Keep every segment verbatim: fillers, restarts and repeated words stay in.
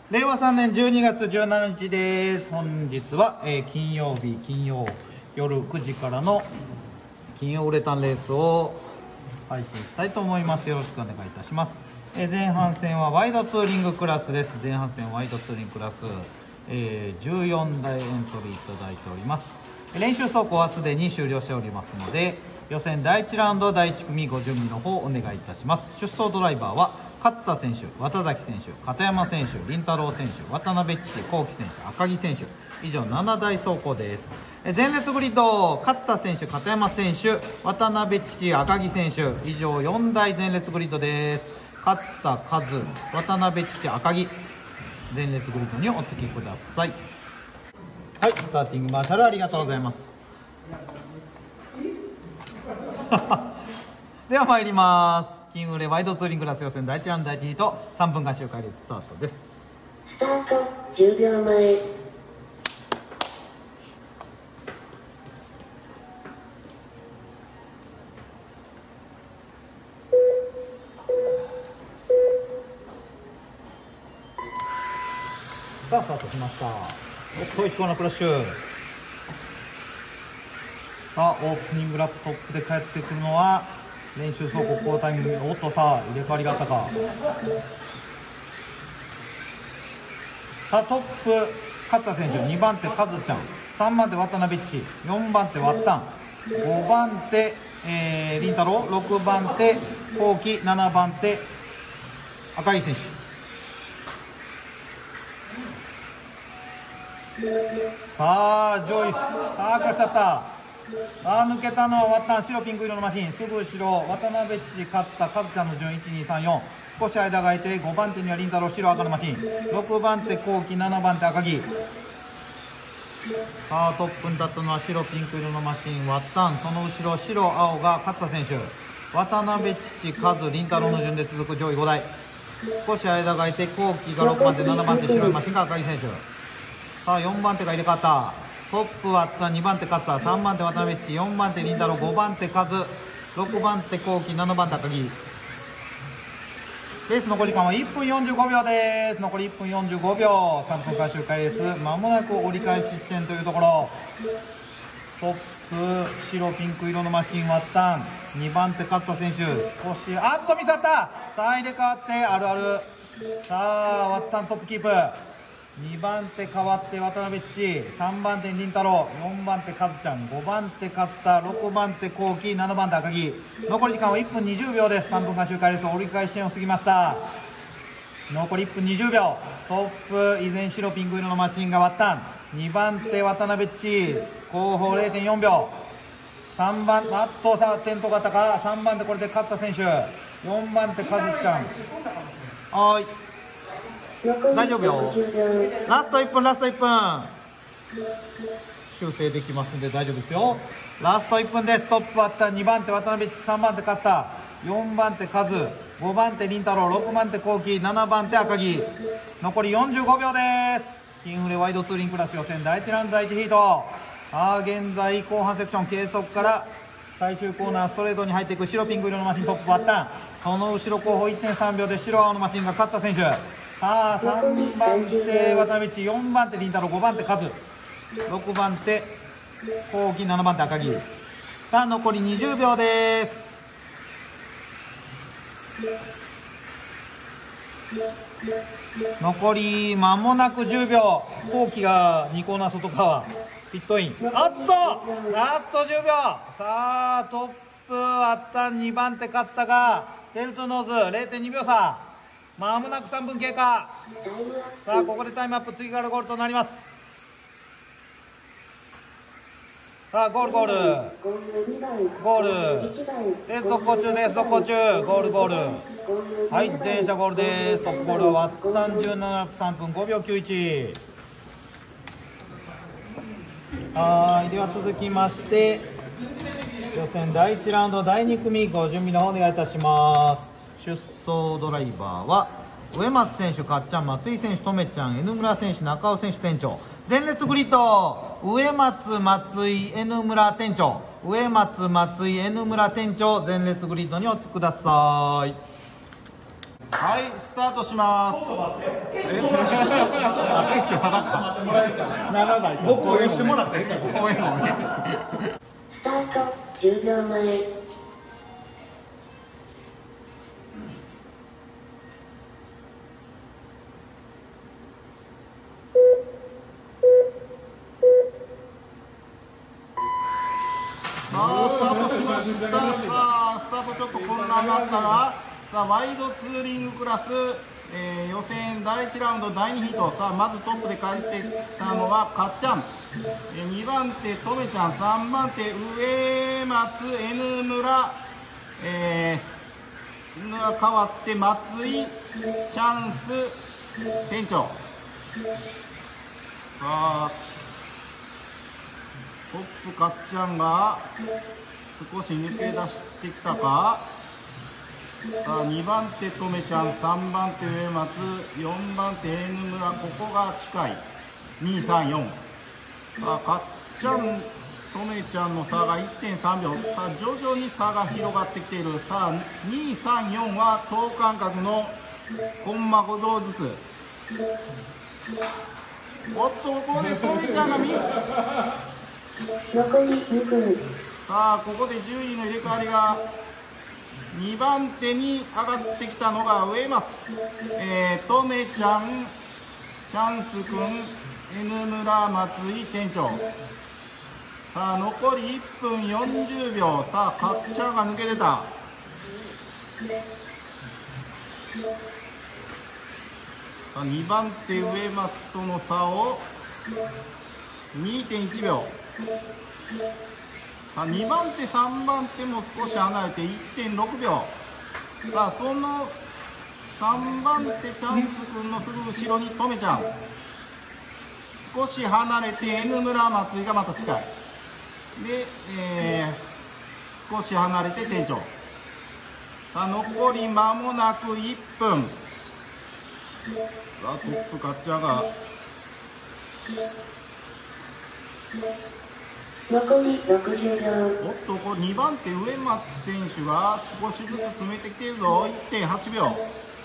れいわさんねんじゅうにがつじゅうしちにちです。本日は、えー、金曜日金曜夜くじからの金曜ウレタンレースを配信したいと思います。よろしくお願いいたします。えー、前半戦はワイドツーリングクラスです。前半戦ワイドツーリングクラス、えー、じゅうよんだいエントリーいただいております。練習走行はすでに終了しておりますので、予選だいいちラウンドだいいち組ご準備の方お願いいたします。出走ドライバーは勝田選手、渡崎選手、片山選手、林太郎選手、渡辺父、幸喜選手、赤木選手、以上ななだい走行です。前列グリッド、勝田選手、片山選手、渡辺父、赤木選手、以上よんだい前列グリッドです。勝田、和、渡辺父、赤木、前列グリッドにお付きください。はい、スターティングマーシャルありがとうございます。では参ります。金売れワイドツーリングクラス予選だいいちラウンドだいいちヒートさんぷんかん周回列スタートです。 スタートじゅうびょうまえ。 さあスタートしました。おっと一コーナークラッシュ。さあオープニングラップトップで帰ってくるのは練習走行好タイム。おっとさあ入れ替わりがあったか。さあトップ勝田選手、にばん手カズちゃん、さんばん手渡辺父、よんばん手ワッタン、ごばん手、えー、林太郎、ろくばん手幸喜、ななばん手赤井選手。さあ上位、さあクラッシュだった。さあ抜けたのはワッタン、白ピンク色のマシン、すぐ後ろ渡辺父、勝田、カズちゃんの順いちにさんよん、少し間が空いてごばん手には林太郎、白赤のマシン、ろくばん手幸喜、ななばん手赤木。さあトップに立ったのは白ピンク色のマシンワッタン、その後ろ白青が勝田選手、渡辺父、カズ、林太郎の順で続く上位ごだい、少し間が空いて幸喜がろくばん手、ななばん手白いマシンが赤木選手。さあよんばん手が入れ替わった。トップワッタン、にばん手勝田、さんばん手渡辺父、よんばん手林太郎、ごばん手カズ、ろくばん手幸喜、ななばん手赤木。レース残り時間はいっぷんよんじゅうごびょうです。残りいっぷんよんじゅうごびょう、さんぷんかん周回レースまもなく折り返し地点というところ。トップ白ピンク色のマシンワッタン、にばん手勝田選手、少しあっとミスった。さあ入れ替わってあるある。さあワッタントップキープ、にばん手変わって渡辺父、さんばん手林太郎、よんばん手カズちゃん、ごばん手勝田、ろくばん手幸喜、ななばん手赤木。残り時間はいっぷんにじゅうびょうです。さんぷんかん周回レース折り返し地点を過ぎました。残りいっぷんにじゅうびょう。トップ依然白ピンク色のマシンがワッタン、にばん手渡辺父、後方 れいてんよんびょう、さんばんあっとさあ転倒があったか。さんばん手これで勝田選手、よんばん手カズちゃん、はい、大丈夫よ。ラストいっぷん、ラストいっぷん修正できますんで大丈夫ですよ。ラストいっぷんです。トップワッタン、にばん手渡辺父、さんばん手勝田、よんばん手カズ、ごばん手林太郎、ろくばん手幸喜、ななばん手赤木。残りよんじゅうごびょうです。金売れワイドツーリングクラス予選だいいちラウンドだいいちヒート。さあ現在後半セクション計測から最終コーナーストレートに入っていく白ピンク色のマシントップワッタン、その後ろ後方 いってんさんびょうで白青のマシンが勝田選手。さあさんばん手渡辺父、よんばん手林太郎、ごばん手カズ、ろくばん手幸喜、ななばん手赤木。さあ残りにじゅうびょうです。残り間もなくじゅうびょう。幸喜がにコーナー外側ピットイン。あっとラストじゅうびょう。さあトップワッタン、にばん手勝田がテルトノーズ れいてんにびょう差、まもなくさんぷん経過。さあここでタイムアップ、次からゴールとなります。さあゴールゴールゴール、レース続行中、レース続行中、ゴールゴール、はい全車ゴールです。トップゴールはワッタンじゅうななさんぷんごびょうきゅういち。はい、では続きまして予選だいいちラウンドだいに組ご準備の方お願いいたします。出走ドライバーは上松選手、かっちゃん、松井選手、とめちゃん、N村選手、中尾選手店長。前列グリッド、上松、松井、N村店長、上松、松井、N村店長、前列グリッドにお着きください。はい、スタートします。え緒まだかななだい僕応援してもらっていいかな応援をねスタートじゅうびょうまえ。 さあスタートしました。さあスタートちょっと混乱があったが、さあワイドツーリングクラス、えー、予選だいいちラウンドだいにヒート。さあまずトップで帰ってきたのはかっちゃん、えー、にばん手とめちゃん、さんばん手上松 N 村、えー、N が変わって松井チャンス店長。さあトップかっちゃんが少し抜け出してきたか。さあにばん手とめちゃん、さんばん手上松、よんばん手 N 村、ここが近いにさんよん。さあかっちゃんとめちゃんの差が いってんさんびょう。さあ徐々に差が広がってきている。さあにさんよんは等間隔のコンマごどうずつ。おっとここでとめちゃんが見残りにふん。 さあここで順位の入れ替わりがにばん手に上がってきたのが上松、えー、とめちゃん、チャンスくん、N 村、松井店長。さあ残りいっぷんよんじゅうびょう。さあかっちゃんが抜け出た。さあにばん手上松との差を にてんいちびょう。さあにばん手さんばん手も少し離れて いってんろくびょう。さあそのさんばん手チャンスくんのすぐ後ろにとめちゃん、少し離れて N 村松井がまた近いで、えー、少し離れて店長。さあ残り間もなくいっぷん。さあトップかっちゃんが残りろくじゅうびょう。 おっとこれにばん手上松選手が少しずつ詰めてきているぞ。 いってんはちびょう。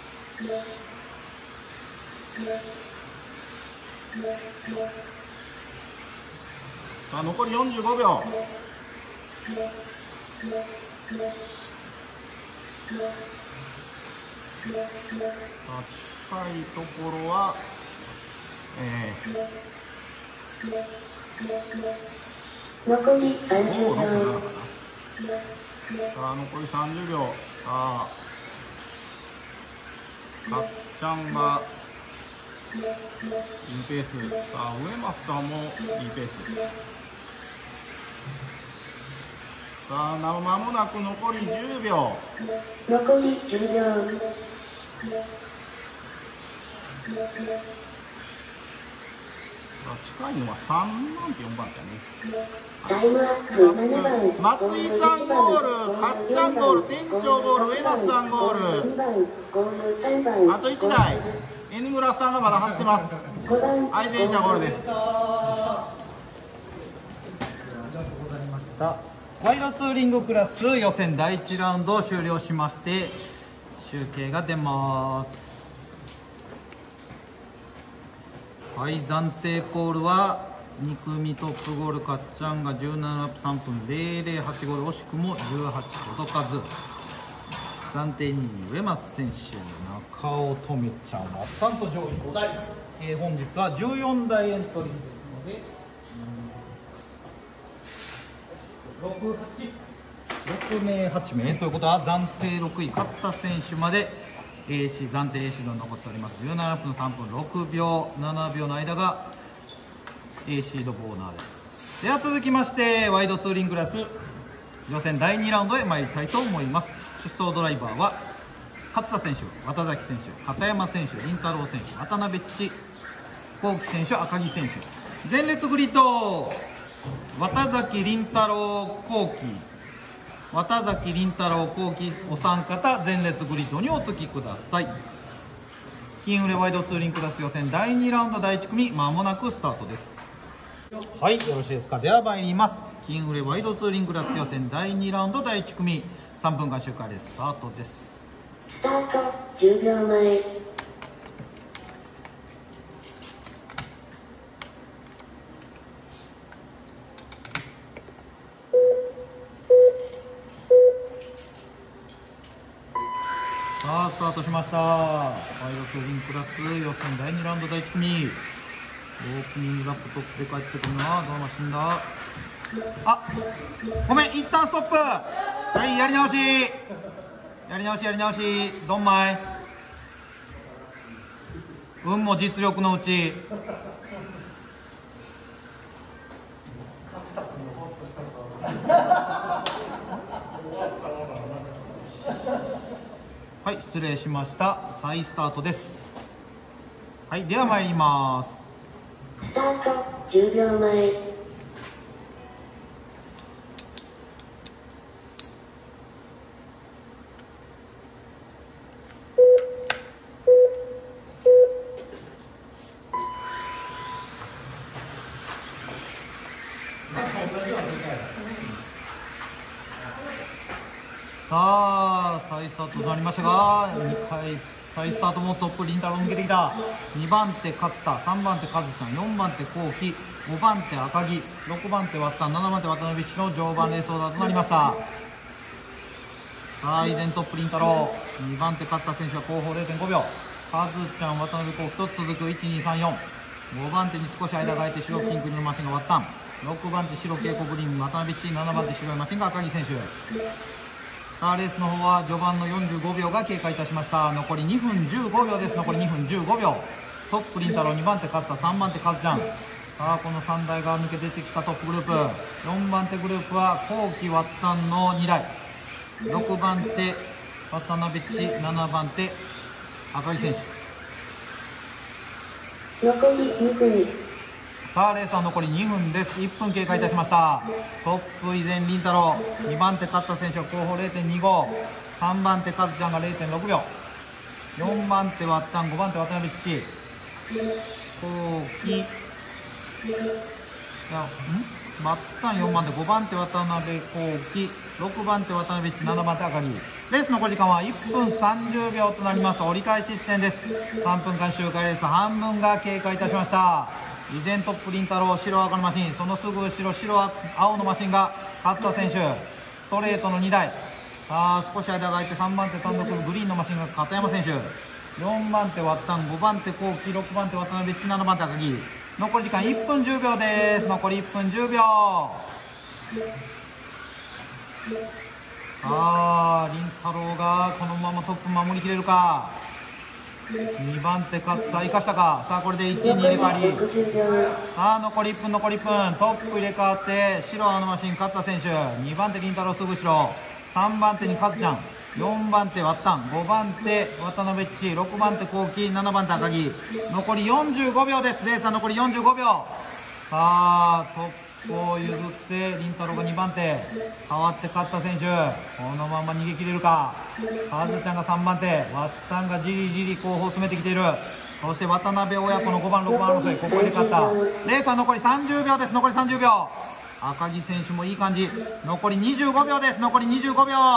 さあ残りよんじゅうごびょう。さあ近いところはえー残りさんじゅうびょう。 さあ残りさんじゅうびょう。さあかっちゃんがいいペース。さあ上松さんもいいペース。さあ間もなく残りじゅうびょう。 残りじゅうびょう。 さあ近いのはさんばん手よんばん手ね。 タイムアップななばん。 松井さんゴール、かっちゃんゴール、店長ゴール、上松さんゴール。 にばん、ゴールさんばん。 あといちだい N 村さんがまだ走ってます。 ごばん。 相手者ゴールです。 ワイドツーリングクラス予選だいいちラウンドを終了しまして集計が出ます。はい、暫定コールはに組トップゴールかっちゃんがじゅうななラップさんぷんぜろぜろはちゴール、惜しくもじゅうはち届かず。暫定にい上松選手、中尾とめちゃんはスタント上位ごだい、えー、本日はじゅうよんだいエントリーですのでろく、はち、ろくめいはちめいということは暫定ろくい勝田選手まで エーシー 暫定 エーシー が残っております。じゅうななラップのさんぷんろくびょうななびょうの間が エーシー ドコーナーです。では続きましてワイドツーリングクラス予選だいにラウンドへ参りたいと思います。出走ドライバーは勝田選手、渡崎選手、片山選手、林太郎選手、渡辺父幸喜選手、赤木選手。前列グリッド渡崎、林太郎、幸喜、渡崎、林太郎、幸喜お三方前列グリッドにお付きください。金売れワイドツーリングクラス予選だいにラウンドだいいち組まもなくスタートです。はい、よろしいですか。では参ります。金売れワイドツーリングクラス予選だいにラウンドだいいち組さんぷんかん周回レーススタートです。 スタートじゅうびょうまえ。 スタートしました。ワイドツーリンクラス予選だいにラウンドだいいち組、オープニングラップトップで帰ってくるのはどのマシンだ。あ、ごめん、一旦ストップ。はい、やり直しやり直しやり直し。ドンマイ、運も実力のうち。はい、失礼しました。再スタートです。はい、では参ります。 スタートじゅうびょうまえ。 さあ、再スタートとなりましたが、にかい再スタートもトップ、りんたろう抜けてきた。にばん手、勝田、さんばん手、カズさん、よんばん手、こうき、ごばん手、赤木、ろくばん手、ワッタン、ななばん手、渡辺氏の常磐レースオーダーとなりました。さあ、依然トップ、りんたろう、にばん手、勝田選手は後方 れいてんごびょう、カズちゃん、渡辺幸輝と続くいちにさんよん、ごばん手に少し間が空いて白ピンクのマシンがワッタン、ろくばん手、白蛍光グリーン、渡辺氏、ななばん手、白いマシンが赤木選手。さあ、レースの方は序盤のよんじゅうごびょうが経過いたしました。残りにふんじゅうごびょうです。残りにふんじゅうごびょう。トップ、りんたろう、にばん手、勝田、さんばん手、カズちゃん。さあ、このさんだいが抜け出てきたトップグループ。よんばん手グループは、こうき、ワッタンのにだい。ろくばん手、渡辺氏、ななばん手、赤木選手。 残りにふん。 さあ、レースは残りにふんです。いっぷん経過いたしました。トップ依然、りんたろう、にばん手、勝田選手は後方 れいてんにご、さんばん手、カズちゃんが れいてんろくびょう、よんばん手、ワッタン、ごばん手、渡辺吉、こうき、いや、んワッタンよんばん手、ごばん手、渡辺こうき、ろくばん手、渡辺吉、ななばん手、赤木。レース残り時間はいっぷんさんじゅうびょうとなります。折り返し地点です。さんぷんかん周回レース半分が経過いたしました。依然トップ、りんたろう、白赤のマシン、そのすぐ後ろ、白青のマシンが勝田選手、ストレートのにだい。さあ、少し間が空いてさんばん手単独グリーンのマシンが片山選手、よんばん手、ワッタン、ごばん手、こうき、ろくばん手、渡辺吉、ななばん手、赤木。残り時間いっぷんじゅうびょうです。残りいっぷんじゅうびょう。さあ、りんたろうがこのままトップ守りきれるか。にばん手、勝田生かしたか。さあ、これでいちいに入れ替わり。さあ、残りいっぷん、残りいっぷん。トップ入れ替わって白青のマシン、勝田選手、にばん手、りんたろうすぐ後ろ、さんばん手にカズちゃん、よんばん手、ワッタン、ごばん手、渡辺吉、ろくばん手、こうき、ななばん手、赤木。残りよんじゅうごびょうです。レースは残りよんじゅうごびょう。さあ、トップを譲ってりんたろうがにばん手、代わって勝田選手、このまま逃げ切れるか。カズちゃんがさんばん手、ワッタンがじりじり後方を詰めてきている。そして渡辺親子のごばん、ろくばん争い、ここで勝った。レースは残りさんじゅうびょうです。残りさんじゅうびょう。赤木選手もいい感じ。残りにじゅうごびょうです。残りにじゅうごびょう。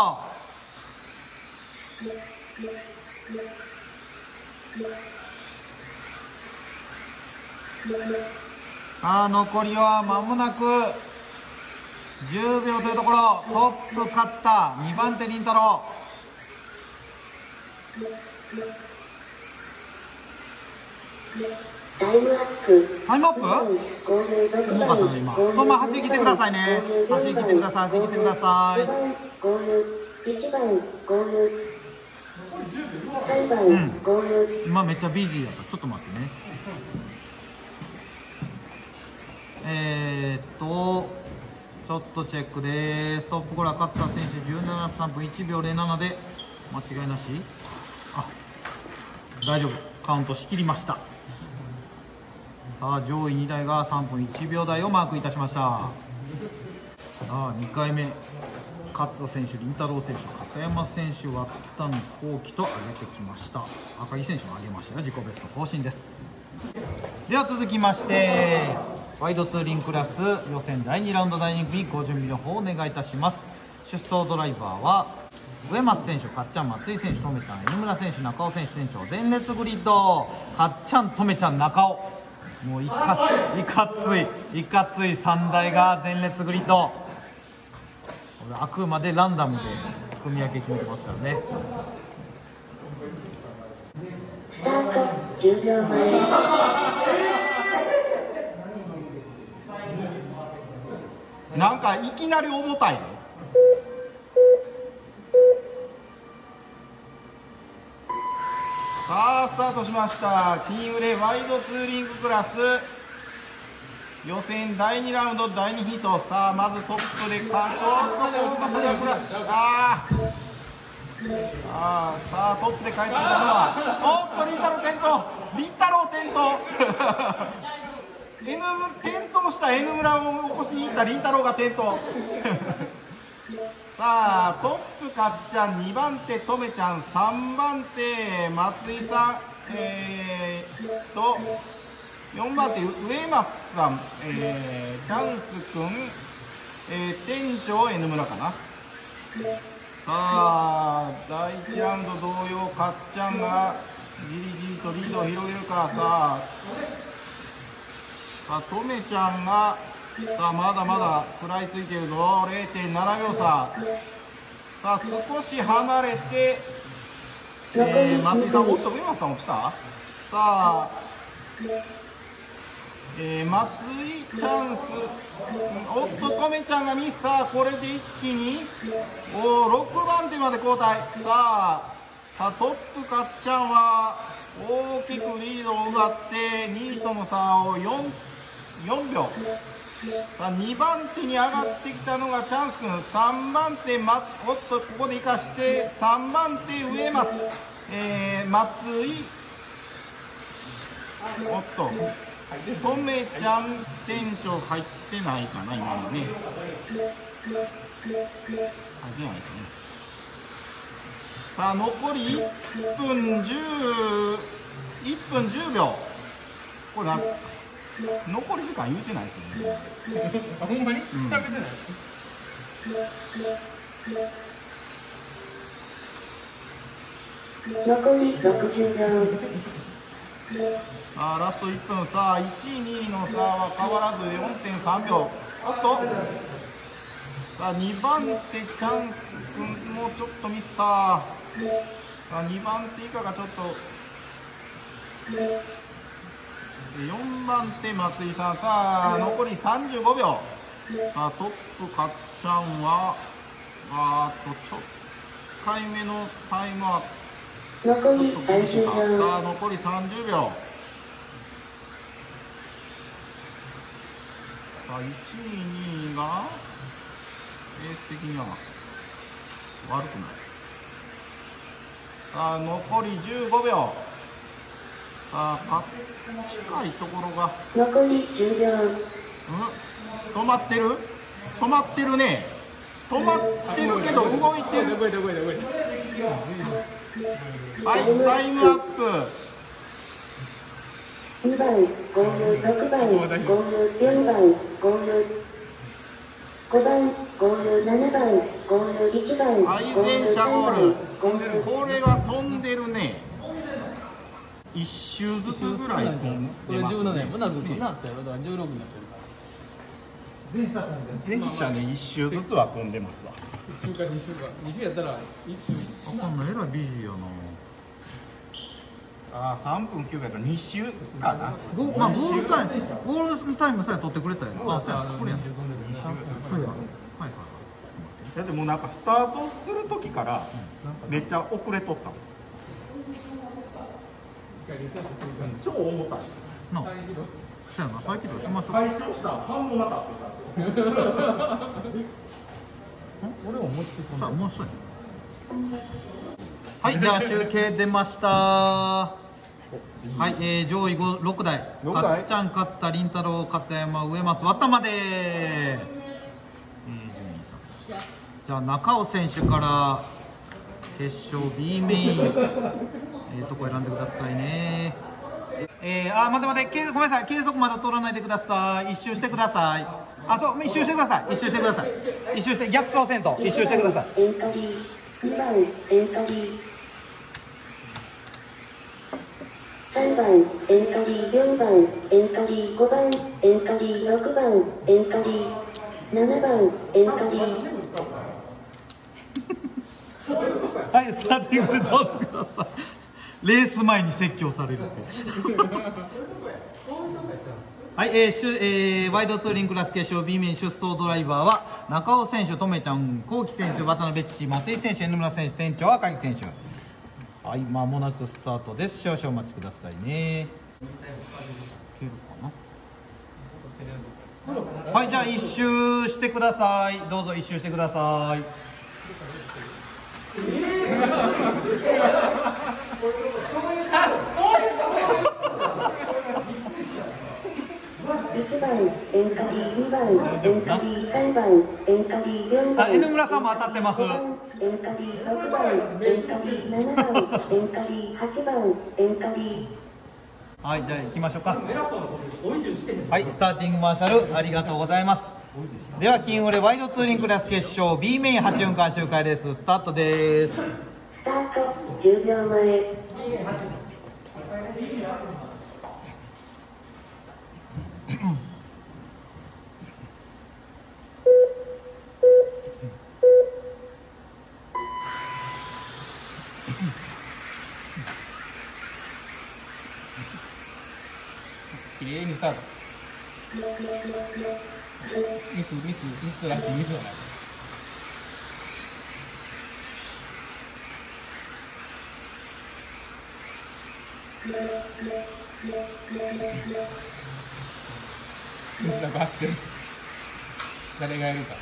さあ、残りは間もなくじゅうびょうというところ。トップ勝田、にばん手りんたろう。 タイムアップ。 タイムアップ重かったね、今。そのまま走り切ってくださいね。走り切ってください、走り切ってください。 ゴール。いちばんゴール。さんばんゴール。 今めっちゃビジーだった。ちょっと待ってね。えー、っとちょっとチェックです。トップゴールは勝田選手じゅうななふんさんぶんいちびょうぜろななで間違いなし。あ、大丈夫、カウントしきりました。さあ、上位にだいがさんぷんいちびょうだいをマークいたしました。さあ、にかいめ、勝田選手、りんたろう選手、片山選手、ワッタン、こうきと上げてきました。赤木選手も上げましたよ。自己ベスト更新です。では続きましてワイドツーリングクラス予選だいにラウンドだいに組、ご準備の方をお願いいたします。出走ドライバーは上松選手、かっちゃん、松井選手、とめちゃん、N村選手、中尾選手、店長、前列グリッド、かっちゃん、とめちゃん、中尾、もういかいかついいかついさんだいが前列グリッド。これあくまでランダムで組み分け決めてますからね。 スタートじゅうびょうまえ。 なんかいきなり重たいね。さあスタートしました。ティームレワイドツーリングクラス予選だいにラウンドだいにヒート。さあまずトップでカートおっとこのクラッシュ。あーあーさあトップで帰ってきたのはおっとりんたろー転倒。りんたろー転倒N 転倒した N 村を起こしに行ったりんたろーが転倒さあトップかっちゃん、にばん手とめちゃん、さんばん手松井さん、えー、とよんばん手上松さん、えー、チャンスくん、えー、店長 N 村かな。さあだいいちラウンド同様かっちゃんがじりじりとリードを広げるか。さあさあとめちゃんがさあまだまだ食らいついてるぞ。 れいてんななびょう差。さあ少し離れて、えー、松井さんおっと上松さん落ちた。さあ、えー、松井チャンスおっととめちゃんがミス。さあこれで一気におろくばん手まで交代。さあさあトップかっちゃんは大きくリードを奪ってにいとの差を 4, 4秒。さあにばん手に上がってきたのがチャンスくん。さんばん手松おっとここで生かしてさんばん手上松、えー、松井おっととめちゃん店長入ってないかな今のね。入ってないですね。さあ残りいっぷんじゅういっぷんじゅうびょう。これな残り時間言うてないですよねあ、ほんまに？喋ってない。 残りろくじゅうびょう。 さあラストいっぷん。さあいちいにいの差は変わらず よんてんさんびょう。おっとさあにばん手チャンスくんもちょっとミスった。さあにばん手以下がちょっとよんばん手松井さん。さあ残りさんじゅうごびょう。さあトップかっちゃんはあーっとちょっかいめのタイムは残りさんじゅうびょう。 さあ残りさんじゅうびょう。さあいちいにいがペース的には悪くない。さあ残りじゅうごびょう。さあ近いところが残りじゅうびょう。 うん止まってる止まってるね。止まってるけど動いてる。 動いて動いて動いて。 はいタイムアップ。 にばん合流、ろくばん合流、よんばん合流、ごばん合流、ななばん合流、いちばん配合流、 電車ゴール。 合流。 これは飛んでるね。一周ずつぐらい飛んこれでますじゅうななやね。 もんな、ずっとなってだからじゅうろくになってるから。 電車ね一周ずつは飛んでますわ。 いっしゅうかんにしゅうかんにしゅうやったらいっしゅう。 あかんのえらいビジーやな。 あーさんぷんきゅうびょうやからに周かな。 ゴまあゴールタイムゴールタイムさえ取ってくれたよ。あ、そうやこれや。 にしゅう飛んでる。 そうや。はいはい。 だってもうなんかスタートする時からめっちゃ遅れとったもん。超重たい。 なあ、そうやな、再起動しましょう。 解消したら半もなかったさ。 俺は思いつきさあ、もうそうや。はい、じゃあ集計出ました。はい、えー、上位ろくだい。 ろくだいかっちゃん、勝田、りんたろう、片山、上松、渡まで。えー、じゃあ中尾選手から決勝 B メイン、えー、とこ選んでくださいね。えー、あ待って待って、ごめんなさい、計測まだ取らないでください。一周してください。あ、そう、一周してください。一周してください。一周して逆走せんと一周してください。 エントリーにばんエントリーさんばんエントリーよんばんエントリーごばんエントリーろくばんエントリーななばんエントリーはい、スターティングでどうぞください。 レース前に説教されるってはい、えーしゅえー、ワイドツーリングクラス決勝 B 面出走ドライバーは中尾選手、とめちゃん、こうき選手、渡辺父、松井選手、N村選手、店長、赤木選手。はい、まもなくスタートです。少々お待ちくださいね。いけるかな。はい、じゃあ一周してください。どうぞ一周してください。 いちばんエントリー、にばんエントリー、さんばんエントリー、よんばんあ、N村さんも当たってます。 エントリー、ろくばんエントリー、ななばんエントリー、はちばんエントリー。 はい、じゃあ行きましょうか。はい、スターティングマーシャルありがとうございます。では金売れワイドツーリングクラス決勝 B メインはちふんかん周回レーススタートです。 スタートじゅうびょうまえ。 綺麗にスタート。ミスミスミスらしいミスはない。ミスなく走ってる。誰がやるか。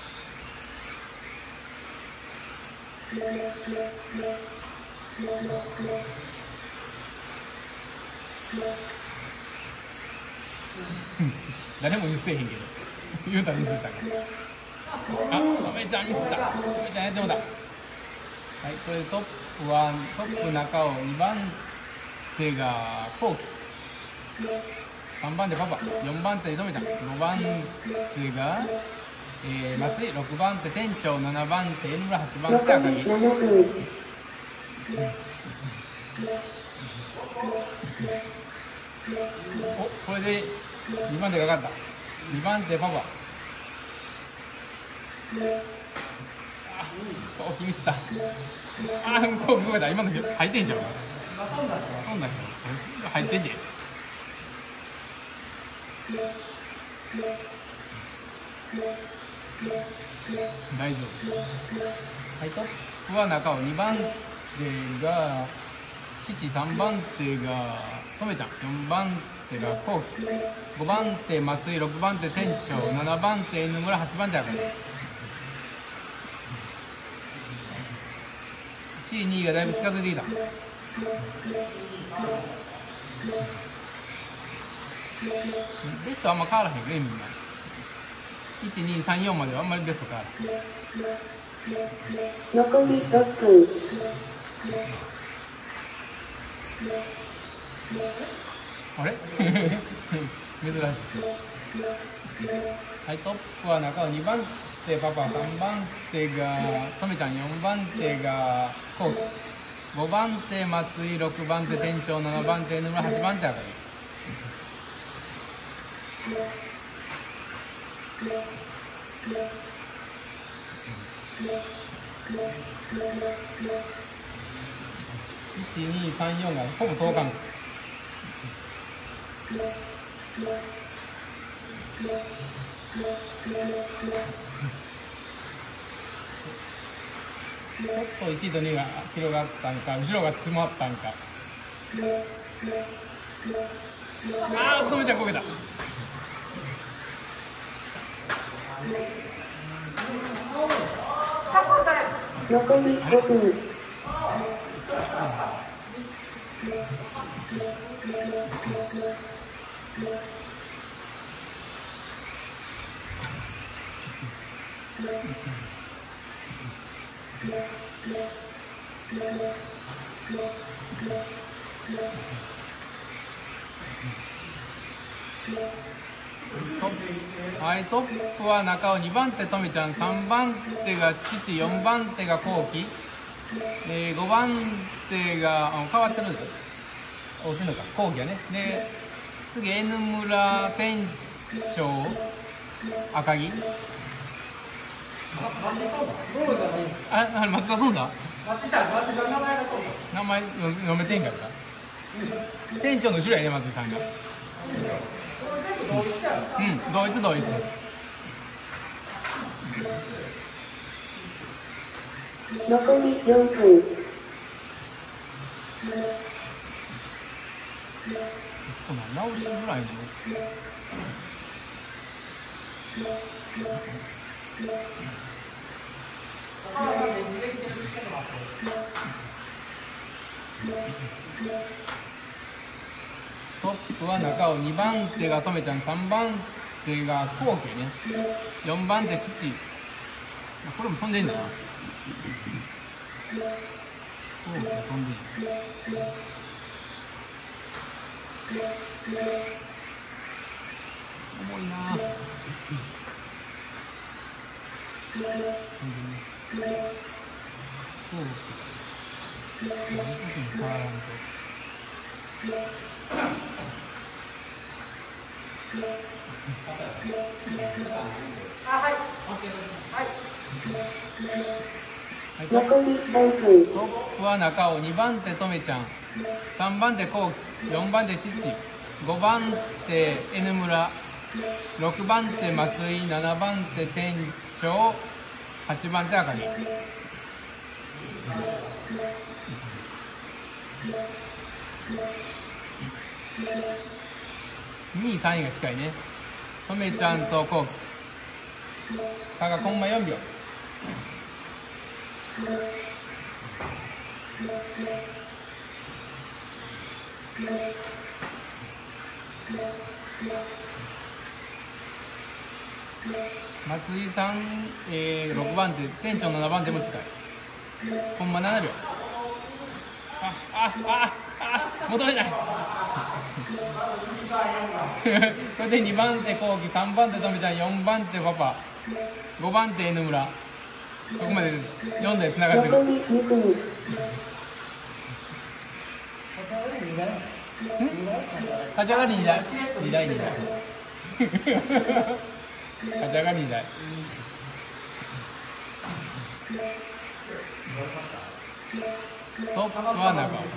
誰もミスせえへんけど言うたらミスしたからあ、とめちゃんミスったとめちゃんやってもだはい、これトップはトップ中尾にばん手がこうきさんばん手パパよんばん手とめちゃんごばん手が、えー、松井ろくばん手店長ななばん手 N 村はちばん手赤木お、これでにばん手がかかったにばん手パパあ、こうきミスったあー、こうごめんだ、今の入ってんじゃんそんなん入ってんで大丈夫はい、トップは中尾にばん手が父さんばん手がとめちゃんよんばん手がこうきごばん手松井ろくばん手店長ななばん手 N 村はちばん手赤木いちいにいがだいぶ近づいてきたベストあんま変わらへんねみんないちにさんよんまではあんまりベスト変わらへん残りろっぷんあれ珍しいはい、トップは中尾にばん手パパさんばん手がとめちゃんよんばん手がこうきごばん手松井ろくばん手店長ななばん手 N 村はちばん手赤木いちにさんよんがほぼ等間隔ちょっといちいとにいが広がったんか後ろが詰まったんかあー、とめちゃんこけた残りごふんはい、トップは中尾にばん手とめちゃんさんばん手が父よんばん手がこうき、えー、ごばん手があ変わってるんですよ大きいのかこうきやねで次 N 村店長赤木ああれ松田飛んだ名前読めてんかった。店長の後ろやね、松井さんが。うん、同一同一。 残りよんぷん。 直しぐらいの。トップは中尾、にばん手がとめちゃん、さんばん手がこうきね、よんばん手父、これも飛んでんだな。こうき飛んでんだ。重いなぁ。そう残りさんぷん。 トップは中尾、にばん手とめちゃん、さんばん手こうき、よんばん手父、ごばん手 N 村、ろくばん手松井、ななばん手店長、はちばん手あかり。にい、さんいが近いね。とめちゃんとこうき。差がコンマよんびょう。松井さん、えー、ろくばん手、店長ななばん手も近い。コンマななびょう。あ、あ、あ、あ、戻れない。それでにばん手こうき、さんばん手とめちゃん、よんばん手パパ、ごばん手 N 村。そこまでよん台つながってる。 残りにふん。 勝ち上がりに台、に台に台。勝ち上がりに台。トップは中尾。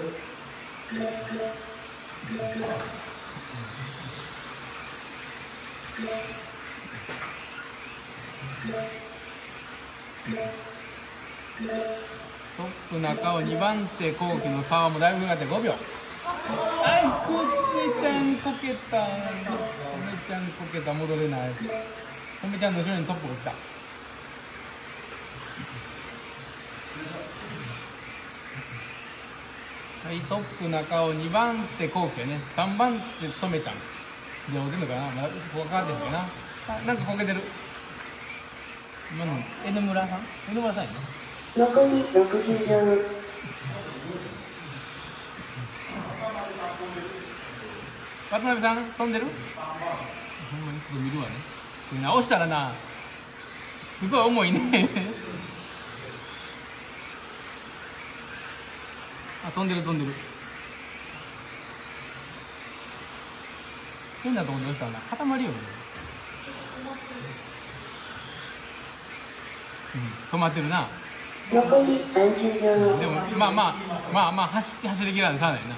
トップ中尾、にばん手こうきの差はもうだいぶ広がってごびょう。はい、こめちゃんこけた。こめちゃんこけた、戻れない。こめちゃんの後ろにトップが来た。はい、トップ中尾、にばん手こうきやね、さんばん手とめちゃん。どう出るのかな、まだ分かってるかな。あ、なんかこけてる。今の N 村さん ?N 村さんやね。 残りろくじゅうびょう。 渡辺さん飛んでる？ほんまにちょっと見るわね。直したらな、すごい重いね。あ、飛んでる飛んでる。変なとこに落ちたらな、固まりよね。うん、止まってるな。 残りさんじゅうびょう。 でもまあまあまあまあ走って走りきらないとしゃあないな。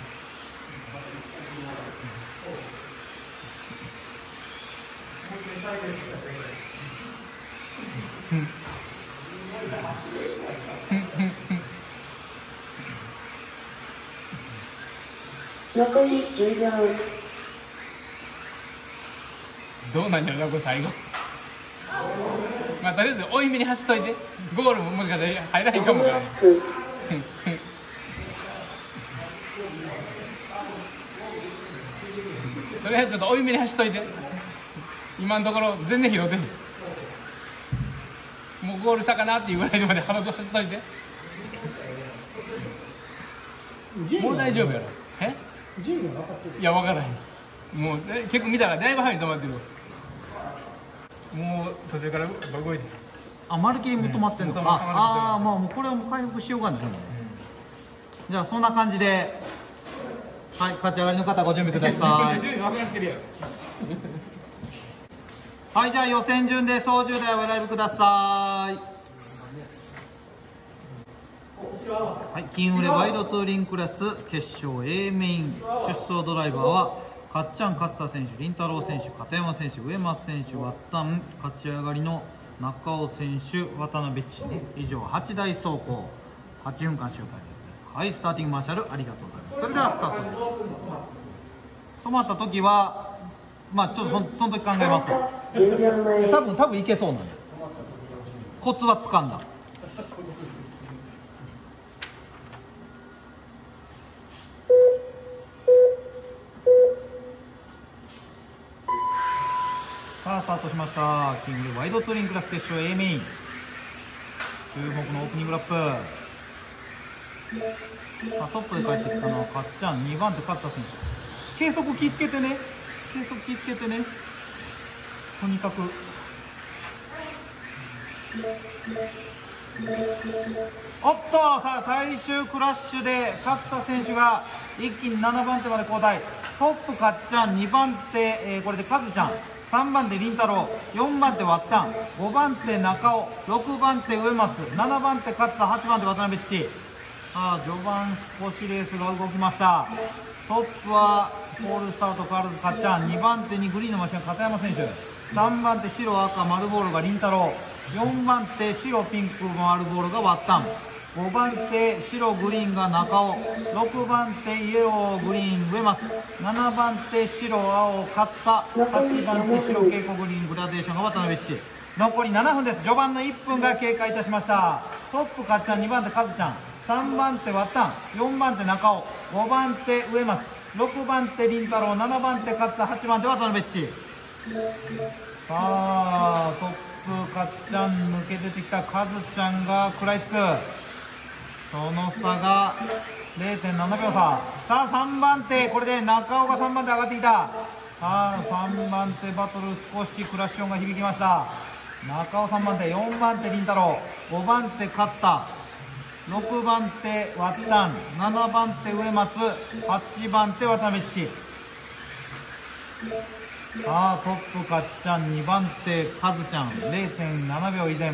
残りじゅうびょう。 どうなんやろな、これ最後。まあとりあえず追い目に走っといて、ゴールももしかしたら入らへんかもからね。とりあえずちょっと追い目に走っといて。今のところ全然拾ってへん。もうゴールしたかなっていうぐらいまで走っといて。もう大丈夫やろ。え？いや、分からへん。もう結構見たらだいぶ早いに止まってる。もう途中から動いてる。 あ、まるっきり止まってんのか。ああ、まあもうこれはもう回復しようがないもんね。じゃあそんな感じで、はい、勝ち上がりの方ご準備ください。はい、じゃあ予選順で総重台をお選びください。 はい、金売れワイドツーリングクラス決勝 A メイン出走ドライバーはかっちゃん勝田選手、林太郎選手、片山選手、上松選手、ワッタン勝ち上がりの中尾選手、渡辺千以上はちだい走行はちふんかん周回ですね。はい、スターティングマーシャルありがとうございます。それではスタートです。止まった時はまあちょっと そ, その時考えますわ。多分多分いけそうなんでコツはつかんだ。さあスタートしました。キングワイドツーリングクラス決勝 A メイン、注目のオープニングラップ。さあトップで帰ってきたのはかっちゃん、にばん手勝田選手。計測気つけてね、計測気つけてね。とにかくおっと、さあ最終クラッシュで勝田選手が一気にななばん手まで交代。トップかっちゃん、にばん手、えー、これでカズちゃん、さんばん手林太郎、よんばん手ワッタン、ごばん手中尾、ろくばん手上松、ななばん手勝田、はちばん手渡辺千。さあ序盤少しレースが動きました。トップはポールスタート変わらずかっちゃん、にばん手にグリーンのマシン片山選手、さんばん手白赤丸ボールが林太郎、よんばん手白ピンク丸ボールがワッタン、ごばん手白グリーンが中尾、ろくばん手イエローグリーン上松、ななばん手白青勝田、はちばん手白蛍光グリーングラデーションが渡辺千。残りななふんです。序盤のいっぷんが経過いたしました。トップかっちゃん、にばん手カズちゃん、さんばん手ワッタン、よんばん手中尾、ごばん手上松、ろくばん手林太郎、ななばん手勝田、はちばん手渡辺千。さあトップかっちゃん抜け出てきたカズちゃんが食らいつく。その差が れいてんななびょう差。さあさんばん手、これで中尾がさんばん手上がってきた。さあさんばん手バトル少しクラッシュ音が響きました。中尾さんばん手、よんばん手林太郎、ごばん手勝田、ろくばん手ワッタン、ななばん手上松、はちばん手渡辺千。さあトップかっちゃん、にばん手カズちゃん れいてんななびょう以前。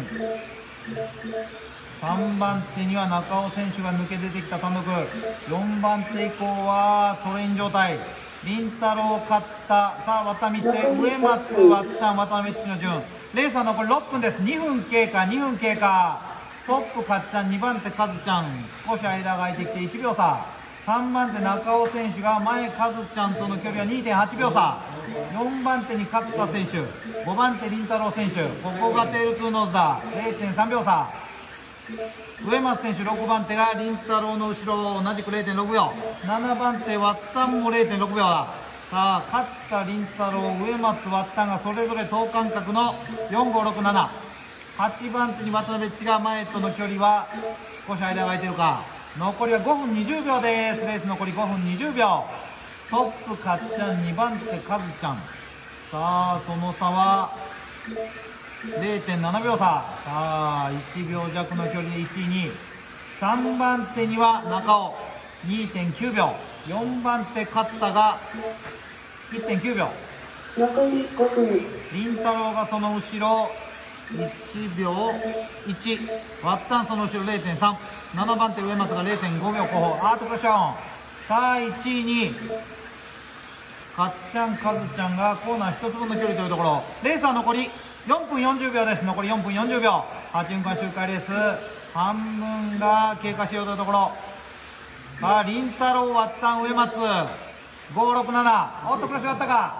さんばん手には中尾選手が抜け出てきた単独、よんばん手以降はトレイン状態。林太郎勝田、さあ渡辺手上松ワッタン渡辺千の順。レースは残りろっぷんです。にふん経過、にふん経過。トップかっちゃん、にばん手カズちゃん、少し間が空いてきていちびょう差。さんばん手中尾選手が前カズちゃんとの距離は にてんはちびょう差。よんばん手に勝田選手、ごばん手林太郎選手、ここがテールツーノーズだ、 れいてんさんびょう差。上松選手ろくばん手が林太郎の後ろ同じく れいてんろくびょう、ななばん手ワッタンも れいてんろくびょうだ。さあ勝田林太郎上松ワッタンがそれぞれ等間隔のよんごろくなな。はちばん手に渡辺千が前との距離は少し間が空いてるか。残りはごふんにじゅうびょうです。レース残りごふんにじゅうびょう。トップかっちゃん、にばん手カズちゃん、さあその差は れいてんななびょう差。さあいちびょうじゃくの距離でいちいに。さんばん手には中尾 にてんきゅうびょう、よんばん手勝田が いってんきゅうびょう。 残りごふん。 林太郎がその後ろいちびょういち、ワッタンその後ろ れいてんさん、ななばん手上松が れいてんごびょう後方。アートクラッション。さあいちいにかっちゃんカズちゃんがコーナーひとつぶんの距離というところ。レースは残りよんぷんよんじゅうびょうです。残りよんぷんよんじゅうびょう、はちふんかん周回レース半分が経過しようというところ。さあ林太郎ワッタン上松ごろくなな。おっとクラッシュがあったか。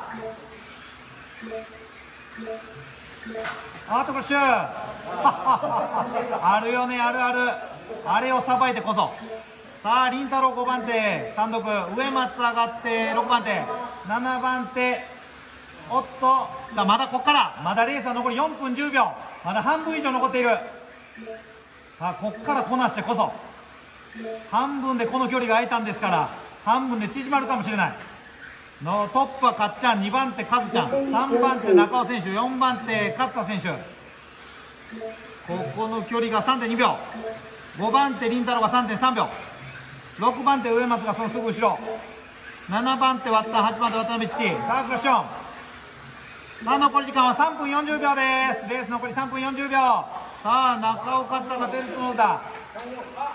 アートクラッシュあるよね、あるある。あれをさばいてこそ。さあ林太郎ごばん手単独、上松上がってろくばん手、ななばん手、おっとさあまだここからまだレースは残りよんぷんじゅうびょう、まだ半分以上残っている。さあここからこなしてこそ。半分でこの距離が空いたんですから、半分で縮まるかもしれないの。トップはかっちゃん、にばん手カズちゃん、さんばん手中尾選手、よんばん手勝田選手。ここの距離が さんてんにびょう、ごばん手林太郎が さんてんさんびょう、ろくばん手上松がそのすぐ後ろ、ななばん手ワッタン、はちばん手渡辺千。さあクラッシュオン。さあ残り時間はさんぷんよんじゅうびょうです。レース残りさんぷんよんじゅうびょう。さあ中尾勝田が出るとのだ。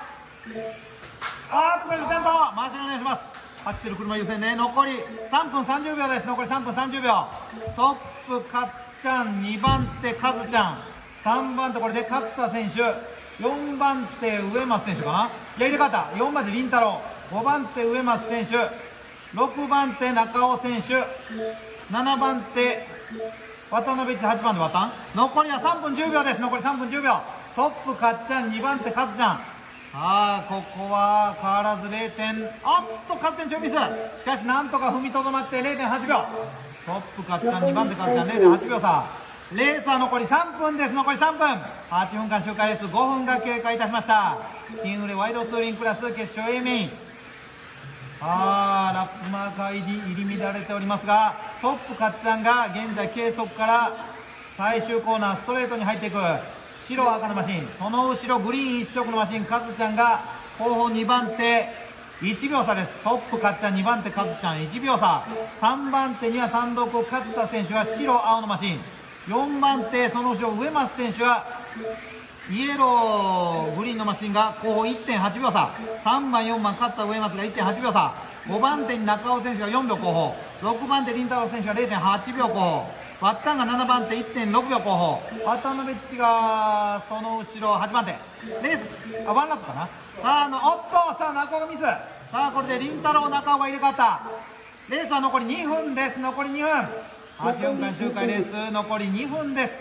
あーっとこれで先頭回しお願いします。走ってる車優先ね。残りさんぷんさんじゅうびょうです。残りさんぷんさんじゅうびょう。トップかっちゃん、にばん手かずちゃん、さんばん手これで勝田選手、よんばん手上松選手かな。いや入れ替わった。よんばん手凛太郎、ごばん手上松選手、ろくばん手中尾選手、ななばん手渡辺一、はちばんで渡ん。残りはさんぷんじゅうびょうです。残りさんぷんじゅうびょう。トップかっちゃん、にばん手かずちゃん。さあここは変わらずれいてん、おっとかっちゃんちょいミス。しかしなんとか踏みとどまって れいてんはちびょう。トップかっちゃん、にばん手かっちゃん れいてんはちびょう差。レースは残りさんぷんです。残りさんぷん、はちふんかん周回レースごふんが経過いたしました。金売れワイドツーリンクラス決勝 A メイン。あーラップマーカー入り入り乱れておりますが、トップかっちゃんが現在計測から最終コーナーストレートに入っていく。白赤のマシン、その後ろグリーン一色のマシン、カズちゃんが後方にばん手いちびょう差です。トップかっちゃん、にばん手カズちゃんいちびょう差。さんばん手には単独勝田選手は白青のマシン、よんばん手その後ろ上松選手はイエローグリーンのマシンが後方 いってんはちびょう差。さんばんよんばん勝田上松が いってんはちびょう差。ごばん手に中尾選手がよんびょう後方、ろくばん手凛太郎選手が れいてんはちびょう後方、ワッタンがななばん手 いってんろくびょう後方、渡辺っちがその後ろはちばん手。レースあワンラップかな。さああのおっとさあ中尾がミス。さあこれで凛太郎中尾が入れ替わった。レースは残りにふんです。残りにふん、はちふんかん周回レース残りにふんです。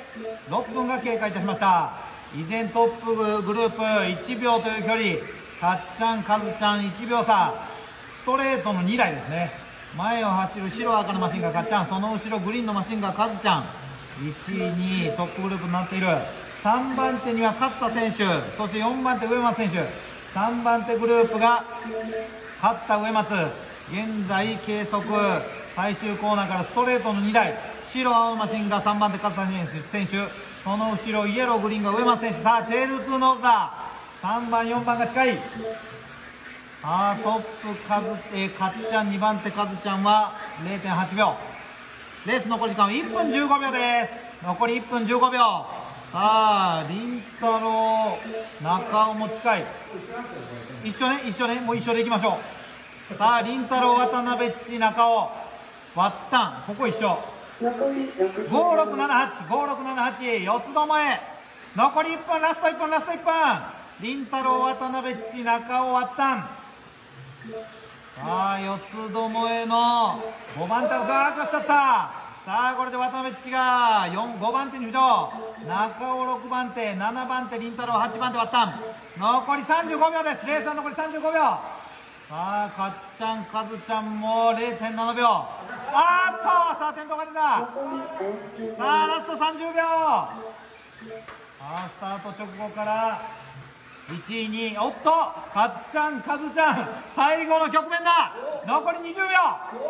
ろっぷんが経過いたしました。依然トップグループいちびょうという距離、かっちゃんかずちゃんいちびょう差。ストレートのにだいですね。前を走る白赤のマシンがかっちゃん、その後ろグリーンのマシンがかずちゃん、いちいにトップグループになっている。さんばん手には勝田選手、そしてよんばん手上松選手、さんばん手グループが勝田上松。現在計測最終コーナーからストレートのにだい、白青のマシンがさんばん手勝田選手、その後ろイエローグリーンが上松選手。さあテールツーノーズだ。さんばんよんばんが近い。さあトップかず、えー、かっちゃんにばん手かずちゃんは れいてんはちびょう。レース残り時間はいっぷんじゅうごびょうです。残りいっぷんじゅうごびょう。さあ凛太郎中尾も近い。一緒ね一緒ねもう一緒でいきましょう。さあ凛太郎渡辺っち中尾ワッタンここ一緒。ごろくななはち、ごろくななはち、四つどもえ。残りいっぷん、ラストいっぷん、ラストいっぷん。凛太郎渡辺っち中尾ワッタン。さあ四つどもえのごばん手のザークラしちゃった。さあこれで渡辺っちがごばん手に浮上、中尾ろくばん手、ななばん手凛太郎、はちばん手ワッタン。残りさんじゅうごびょうです。レースは残りさんじゅうごびょう。さあかっちゃんかずちゃんも れいてんななびょう。あーっとさあ転倒が出た。さあラストさんじゅうびょう。さあスタート直後からいちいに、おっとかっちゃんかずちゃん最後の局面だ。残りにじゅうびょ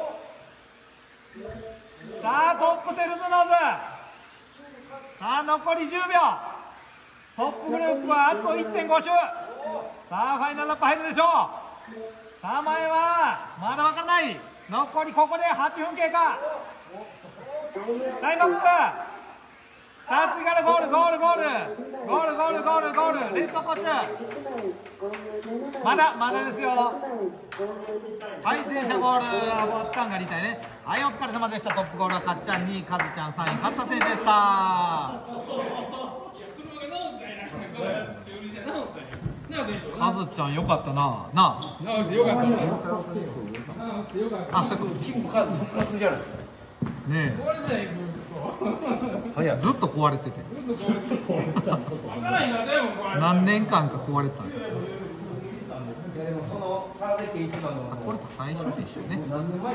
う。さあトップテルズノーズ。さあ残りじゅうびょう。トップグループはあと いってんご 周。さあファイナルラップ入るでしょう。さあ前はまだ分からない。残りここではっぷん経過。タイムアップ。さあ次からゴールゴールゴールゴールゴールゴールゴールレッドコーチ。まだまだですよ。はい電車ゴールワッタンがにたいね。はいお疲れ様でした。トップゴールはかっちゃんにかずちゃんさんい勝田選手でした。かずちゃんよかったな。なあ直してよかった。 あそこキック復活じゃないねえ。ずっと壊れてて何年間か壊れてたんですよ。あこれと最初で一緒ね。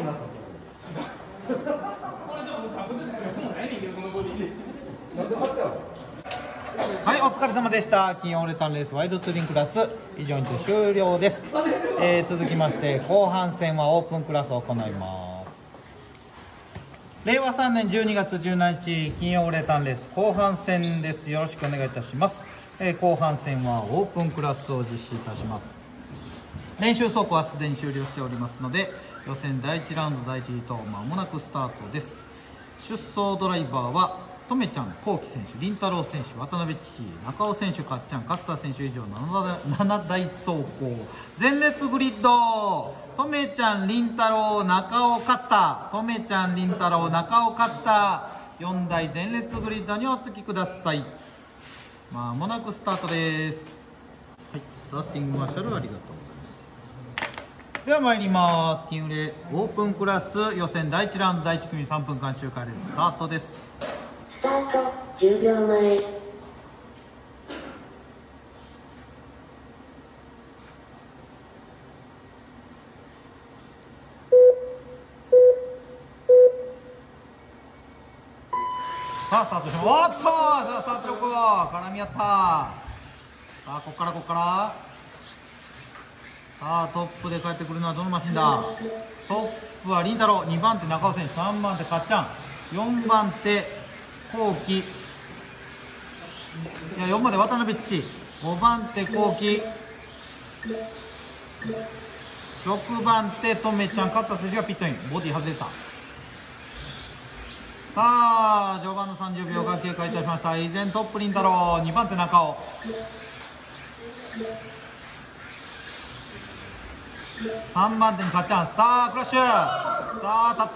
はいお疲れ様でした。金曜レタンレースワイドツーリングクラス以上にて終了です。えー、続きまして後半戦はオープンクラスを行います。れいわさんねんじゅうにがつじゅうしちにち金曜レタンレース後半戦です。よろしくお願いいたします。えー、後半戦はオープンクラスを実施いたします。練習走行はすでに終了しておりますので予選だいいちラウンドだいいちヒートまもなくスタートです。出走ドライバーはとめちゃん、こうき選手、りんたろう選手、渡辺父、中尾選手、かっちゃん、勝田選手以上ななだい走行前列グリッド、とめちゃん、りんたろう、中尾、勝田、とめちゃん、りんたろう、中尾、勝田、よんだい前列グリッドにおつきください。まもなくスタートです。はい、スターティングマーシャルありがとうございます。では参ります。金売れオープンクラス予選だいいちラウンドだいいち組さんぷんかん周回です。スタートです。 スタートじゅうびょうまえ。 さあスタートします。おっと、さあスタート直後絡み合った。さあここからここからさあトップで帰ってくるのはどのマシンだ。トップはりんたろう、にばん手中尾選手、さんばん手かっちゃん、よんばん手こうき、いやよんばん手渡辺父、ごばん手こうき、ろくばん手とめちゃん、勝田選手がピットイン、ボディ外れた。さあ序盤のさんじゅうびょうが経過いたしました。依然トップりんたろう、にばん手中尾、さんばん手にかっちゃん、さあクラッシュ、さあ立った、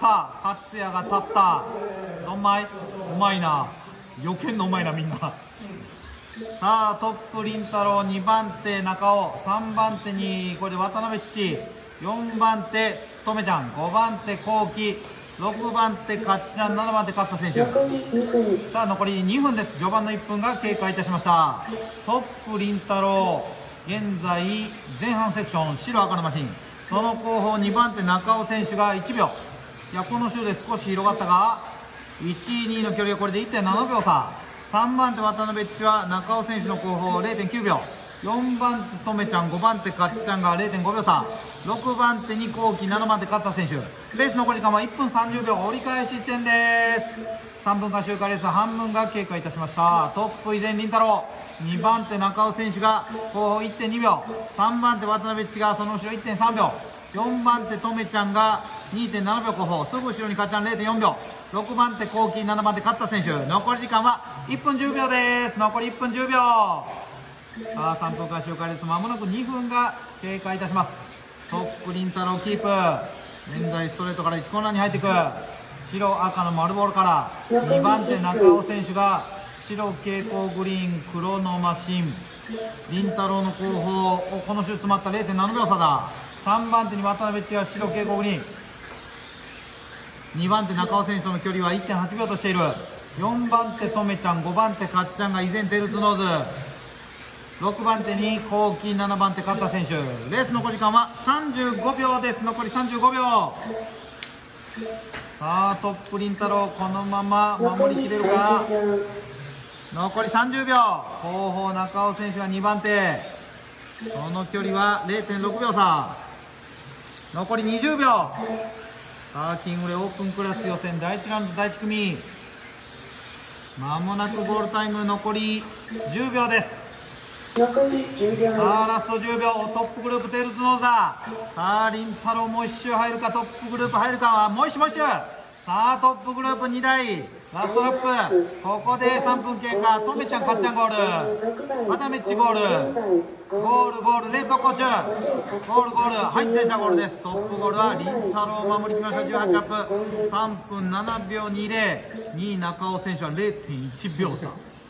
勝也が立った、どんまい、うまいな、よけんのうまいなみんな。さあトップりんたろう、にばん手中尾、さんばん手にこれで渡辺父、よんばん手とめちゃん、ごばん手こうき、ろくばん手かっちゃん、ななばん手勝田選手。 残りにふん。 さあ残りにふんです。序盤のいっぷんが経過いたしました。トップりんたろう、現在前半セクション白赤のマシン、その後方にばん手中尾選手がいちびょう、いやこの週で少し広がったが、いちいにいの距離はこれで いってんななびょう差。さんばん手渡辺父は中尾選手の後方 れいてんきゅうびょう、よんばん手とめちゃん、ごばん手かっちゃんが れいてんごびょう差、ろくばん手にこうき、ななばん手勝田選手。レース残り時間はっぷんさんじゅうびょう、折り返し地点です。さんぷんかん周回レース半分が経過いたしました。トップ依然りんたろう、にばん手中尾選手が後方 いってんにびょう、さんばん手渡辺父がその後ろ いってんさんびょう、よんばん手とめちゃんが にてんななびょう後方、すぐ後ろにかっちゃん れいてんよんびょう、ろくばん手こうき、ななばん手勝田選手。残り時間はいっぷんじゅうびょうです。残りいっぷんじゅうびょう。さあさんぷんかん周回レースまもなくにふんが経過いたします。トップりんたろうキープ、現在ストレートからいちコーナーに入っていく。白赤の丸ボールからにばん手中尾選手が白蛍光グリーン黒のマシン、りんたろうの後方をこの周詰まった れいてんななびょう差だ。さんばん手に渡辺父は白蛍光グリーン、にばん手中尾選手との距離は いってんはちびょうとしている。よんばん手とめちゃん、ごばん手かっちゃんが依然テールズノーズ、ろくばん手にこうき、ななばん手勝田選手。レース残り時間はさんじゅうごびょうです。残りさんじゅうごびょう。さあトップりんたろう、このまま守りきれるか。残りさんじゅうびょう、後方中尾選手がにばん手、その距離は れいてんろくびょう差。残りにじゅうびょう。さあキングレオープンクラス予選だいいちラウンドだいいち組、まもなくゴールタイム残りじゅうびょうです。 残りじゅうびょう。 さあラストじゅうびょう、トップグループテールズノーザー。さありんたろうもういっ周入るか、トップグループ入るか、もういっ周もういっ周。さあトップグループにだいラストラップ、ここでさんぷん経過、とめちゃんかっちゃんゴール、渡辺っちゴール、ゴールゴールレース走行中、ゴールゴール、はい停車ゴールです。トップゴールはりんたろう守りきました。じゅうはちラップさんぷんななびょうにじゅう、にい中尾選手は れいてんいちびょう差。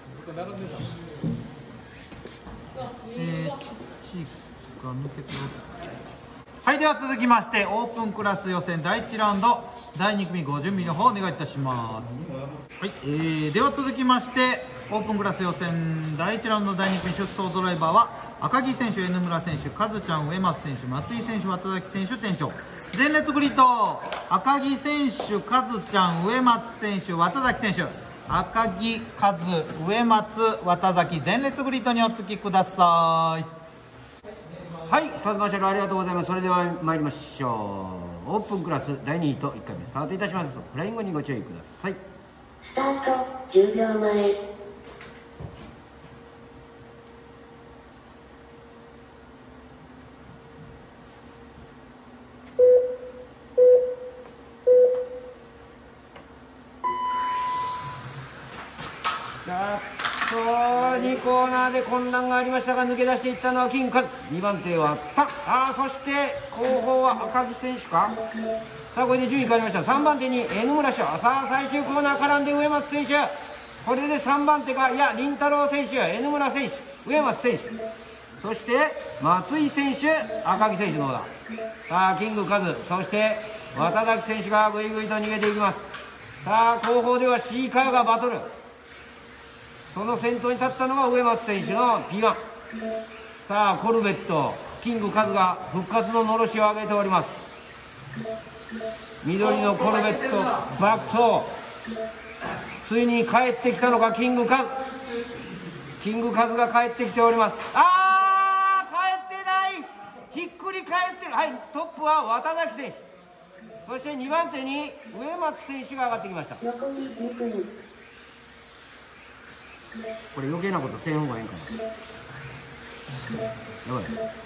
えー、チークが抜けてる。はい、では続きましてオープンクラス予選だいいちラウンドだいに組ご準備の方お願いいたします。はい、えー、では続きましてオープンクラス予選だいいちラウンドだいに組出走ドライバーは赤木選手、N村選手、カズちゃん、上松選手、松井選手、渡崎選手、店長。前列グリッド、赤木選手、カズちゃん、上松選手、渡崎選手。赤木、カズ、上松、渡崎、前列グリッドにおつきください。 はい、スタートマーシャルありがとうございます。それでは参りましょう。オープンクラスだいにいといっかいめスタートいたします。フライングにご注意ください。 スタートじゅうびょうまえ。 あっとにコーナーで混乱がありましたが抜け出していったのはキングカズ、にばん手はタン、あそして後方は赤木選手か。さあこれで順位変わりました。さんばん手に N 村賞、さあ最終コーナー絡んで上松選手、これでさんばん手か、いや凛太郎選手、 N 村選手、上松選手、そして松井選手、赤木選手の方だ。さあキングカズ、そして渡崎選手がぐいぐいと逃げていきます。さあ後方では C カーがバトル、その先頭に立ったのが上松選手の ピーワン。 さあコルベット、キングカズが復活ののろしを上げております。緑のコルベット爆走、ついに帰ってきたのかキングカズ、キングカズが帰ってきております。あー帰ってない、ひっくり返ってる。はい、トップは渡崎選手、そしてにばん手に上松選手が上がってきました。 残りにふん。 これ余計なことせん方がいいんかな。やばい。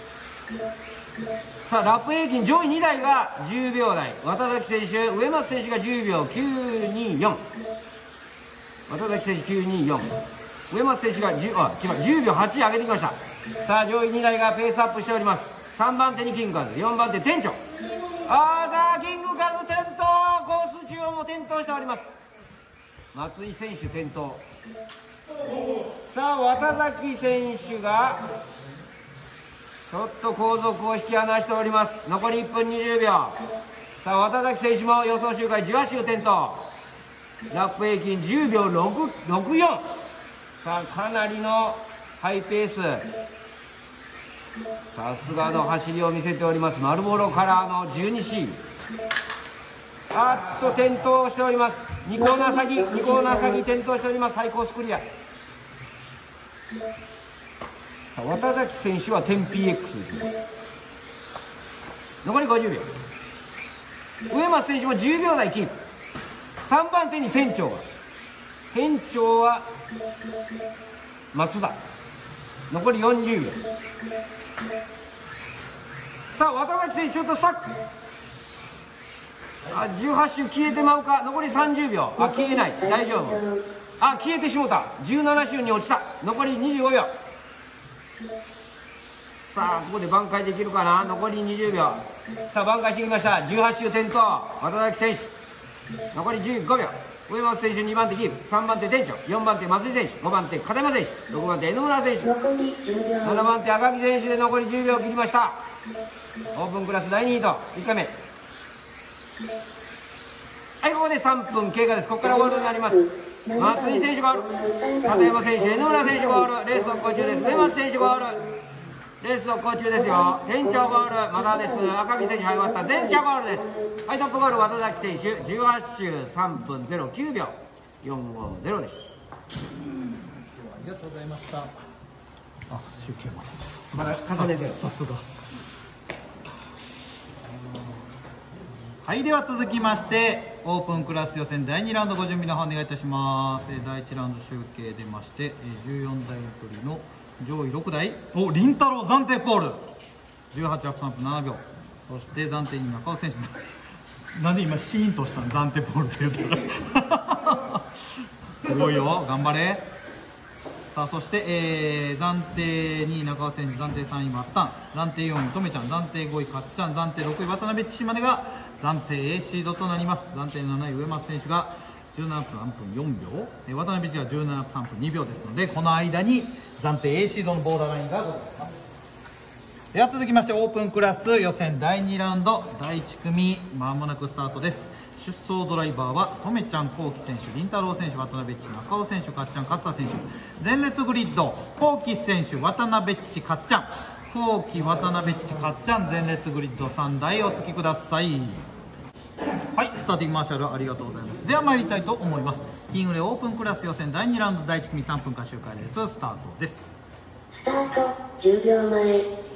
さあラップ平均上位にだいがじゅうびょうだい、渡崎選手、上松選手がじゅうびょうきゅうにーよん、渡崎選手きゅうにーよん、上松選手がじゅう、あ違うじゅうびょうはち上げてきました。さあ上位にだいがペースアップしております。さんばん手にキングカズ、よんばん手店長、あーさあキングカズ転倒、コース中央も転倒しております。松井選手転倒。さあ渡崎選手がちょっと後続を引き離しております。残りいっぷんにじゅうびょう。さあ渡崎選手も予想周回じゅうはち周転倒、ラップ平均じゅうびょうろくよん。さあかなりのハイペース、さすがの走りを見せております。マルボロカラーの じゅうにシー、 あっと転倒しております。にコーナー先、にコーナー先転倒しております。最高スクリア。渡崎選手は テンピーエックス 残りごじゅうびょう。上松選手もじゅうびょうだいキープ。さんばん手に店長が、店長は松田、残りよんじゅうびょう。さあ渡崎選手ちょっとスタック、あじゅうはち周消えてまうか。残りさんじゅうびょう、あ消えない、大丈夫。あ消えてしもた、じゅうなな周に落ちた。残りにじゅうごびょう。さあここで挽回できるかな。残りにじゅうびょう。さあ挽回してきました。じゅうはち周転倒、渡崎選手、残りじゅうごびょう。上松選手にばん手キープ、さんばん手店長、よんばん手松井選手、ごばん手片山選手、ろくばん手 N 村選手、 残りじゅうびょう。 ななばん手赤木選手で残りじゅうびょう切りました。オープンクラスだいにヒートいっかいめ。はい、ここでさんぷん経過です。ここからゴールになります。松井選手ゴール、片山選手、N 村選手ゴール、レース続行中です。上松選手ゴール、レース続行中ですよ。店長ゴールまだです。赤木選手はい終わった。全車ゴールです。はい、トップゴール渡崎選手、じゅうはち周さんぷんゼロきゅうびょう、よんごゼロでした。 ありがとうございました。あ、集計までまだ重ねてる。 さすが。はい、では続きましてオープンクラス予選だいにラウンドご準備の方お願いいたします。えーだいいちラウンド集計出まして、えーじゅうよんだいエントリーの上位ろくだい、お凛太郎暫定ポールじゅうはちアップさんぷんななびょう、そして暫定に中尾選手なんで今シーンとしたの、暫定ポールって言ったらすごいよ、頑張れ。さあそして、えー、暫定にい中尾選手、暫定さんいマッタン、暫定よんいとめちゃん、暫定ごいかっちゃん、暫定ろくい渡辺千島までが暫定 A シードとなります。暫定なない上松選手がじゅうななふんさんぷんよんびょう、えー、渡辺千はじゅうななふんさんぷんにびょうですので、この間に暫定 A シードのボーダーラインがございます。では続きましてオープンクラス予選だいにラウンドだいいち組まもなくスタートです。出走ドライバーはとめちゃん、こうき選手、凛太郎選手、渡辺千、中尾選手、かっちゃん、勝田選手。前列グリッド、こうき選手、渡辺千、かっちゃん、こうき、渡辺千、かっちゃん、前列グリッドさんだいお付きください。はい、スターティングマーシャルありがとうございます。では参りたいと思います。キングレオープンクラス予選だいにラウンドだいいち組さんぷんか周回レーススタートです。 スタートじゅうびょうまえ。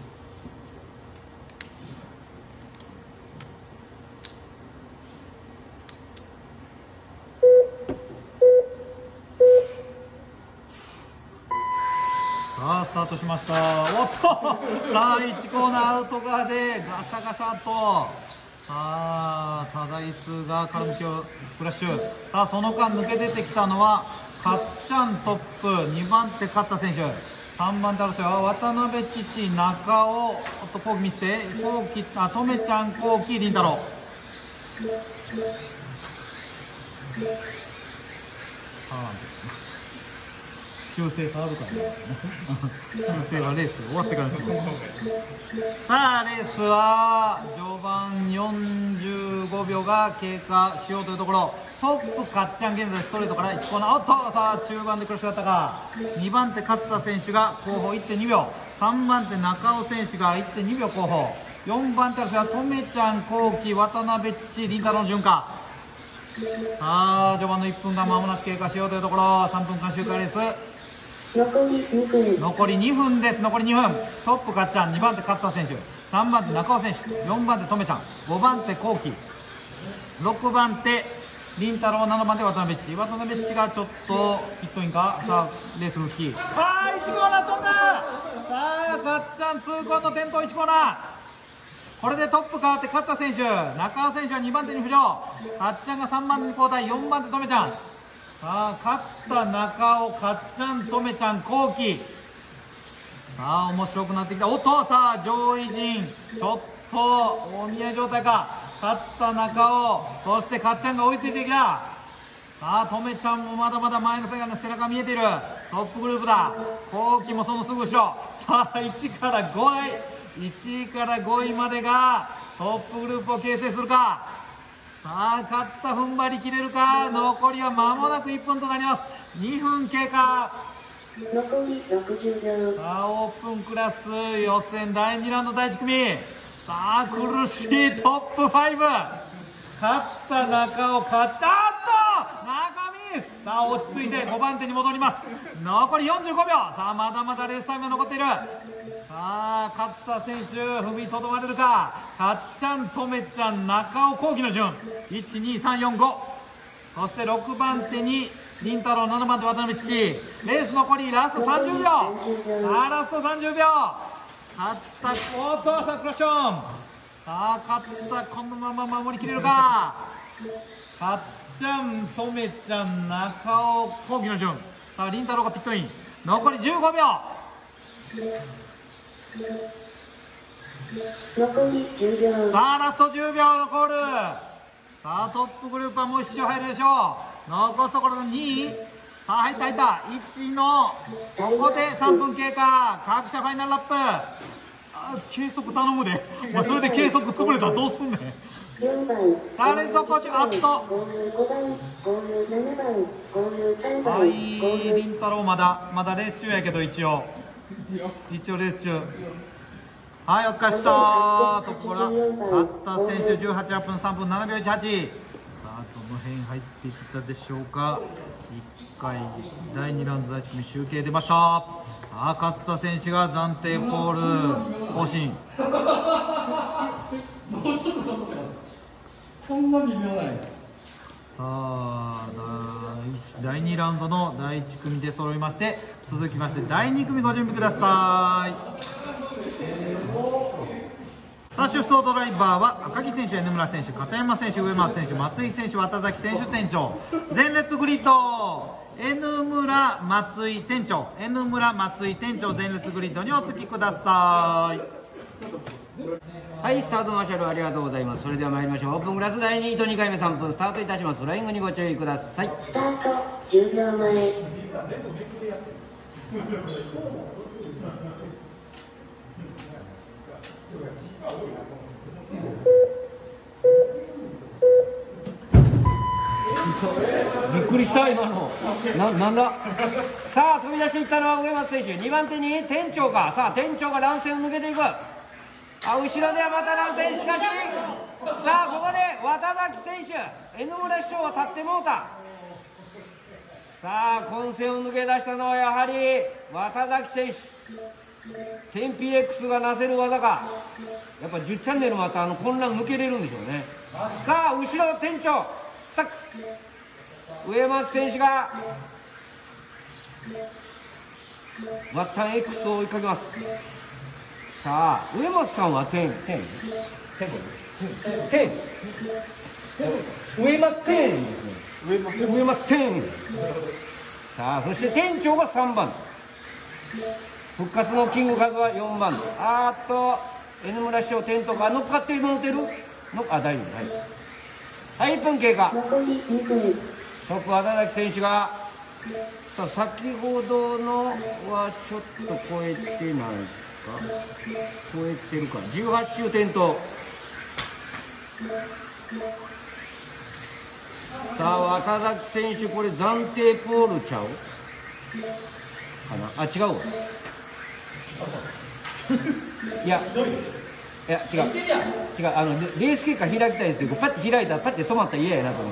さあスタートしました。おっとだいいちコーナーアウト側でガシャガシャと、さあ多台数が環境クラッシュ。さあその間抜け出てきたのはかっちゃんトップ、にばん手勝田選手、さんばん手争いは渡辺、父、中尾、とこうき見せて、こうき、あ、とめちゃん、こうき、りんたろう。修正変わるからね。修正はレース終わってからです。さあ、レースは序盤よんじゅうごびょうが経過しようというところ。トップかっちゃん、現在ストレートからいちコーナー、おっと、さあ中盤で苦しかったか。にばん手勝田選手が後方 いってんにびょう、さんばん手中尾選手が いってんにびょう後方、よんばん手はとめちゃん、こうき、渡辺、父、りんたろうの順か。さあ序盤のいっぷんが間もなく経過しようというところ。さんぷんかん周回レース残りにふん。 残りにふんです。残りにふん。トップかっちゃん、にばん手勝田選手、さんばん手中尾選手、よんばん手とめちゃん、ごばん手こうき、ろくばん手りんたろう、ななばん手渡辺っち。渡辺っちがちょっとヒットインか。さあレース復帰。あーいちコーナー飛んだ。さあかっちゃん痛恨の転倒、いちコーナー。これでトップ変わって勝田選手、中尾選手はにばん手に浮上、かっちゃんがさんばん手に交代、よんばん手とめちゃん。さあ勝田、中尾、かっちゃん、とめちゃん、こうき。さあ面白くなってきた。おっと、さあ上位陣ちょっと大見合い状態か。勝田、中尾、そしてかっちゃんが追いついてきた。さあとめちゃんもまだまだ前の背中見えている。トップグループだ。こうきもそのすぐ後ろ。さあいちからごい、いちいからごいまでがトップグループを形成するか。さあ勝田踏ん張りきれるか。残りは間もなくいっぷんとなります。にふん経過。 残りろくじゅうびょう。 さあオープンクラス予選だいにラウンドだいいち組。さあ苦しいトップご。勝田、中尾、かっちゃんと中身。さあ落ち着いてごばん手に戻ります。残りよんじゅうごびょう。さあまだまだレースタイムが残っている。さあ勝田選手踏みとどまれるか。かっちゃん、とめちゃん、中尾、こうきの順いちにさんよんご。そしてろくばん手にりんたろう、ななばん手渡辺っち。レース残りラストさんじゅうびょう。さあラストさんじゅうびょう。勝田、おっとさあクラッション。さあ勝田このまま守りきれるか。かっちゃん、とめちゃん、中尾、こうきの順。さありんたろうがピットイン。残りじゅうごびょう。 残りじゅうびょう。 さあラストじゅうびょう残る。さあトップグループはもう一周入るでしょう。残すところのにい。さあ入った入ったいちのここでさんぷん経過。各社ファイナルラップ。あ計測頼むで、まあ、それで計測潰れたらどうすんねん。 よんばん。 さあ連続コーチ、あっと合流ごばん、合流ななばん、合流さんばん、 はい合流りんたろうまだまだレース中やけど一応一応レース中。はい、お疲れっした。トップから勝田選手じゅうはちラップのさんぷんななびょういちはち。さあどの辺入ってきたでしょうか。いっかいだいにラウンドだいいち組集計出ました。さあ勝田選手が暫定ポール更新。 もうちょっと待ってよ。こんな微妙ない。 さあだいにラウンドのだいいち組で揃いまして、続きましてだいに組ご準備ください。さあ出走ドライバーは赤木選手、N村選手、片山選手、上松選手、松井選手、渡崎選手店長。前列グリッド N 村松井店長、 N 村松井店長、前列グリッドにお付きください。 はい、スタートマーシャルありがとうございます。それでは参りましょう。オープンクラスだいにいとにかいめさんぷんスタートいたします。フライングにご注意ください。 スタートじゅうびょうまえ。 びっくりした今のな、なんだ。さあ飛び出していったのは上松選手、にばん手に店長か。さあ店長が乱線を抜けていく。あ後ろではまた乱線。しかしさあここで渡崎選手、 N 村師匠は立ってもうた。さあ混戦を抜け出したのはやはり渡崎選手。テンピー X がなせる技か。やっぱじゅうチャンネルもあったあの混乱抜けれるんでしょうね。さあ後ろ店長スタック。上松選手がワッタン X を追いかけます。さあ上松さんは点点点上松点ですね。上松点。 さあそして店長がさんばん、復活のキングカズはよんばん、あーっと N 村師匠テントが乗っかってもうてるの、あ、大丈夫、はい、はい、いっぷん経過。 残りにふん。 トップ渡崎選手が、さあ先ほどのはちょっと超えてないか、超えてるか、じゅうはち周点灯。さあ渡崎選手、これ暫定ポールちゃうかな、あ違うわ、いやいや違う違う、あのレース結果開きたいんですけど、パッて開いたらパッて止まったら嫌やなと思って。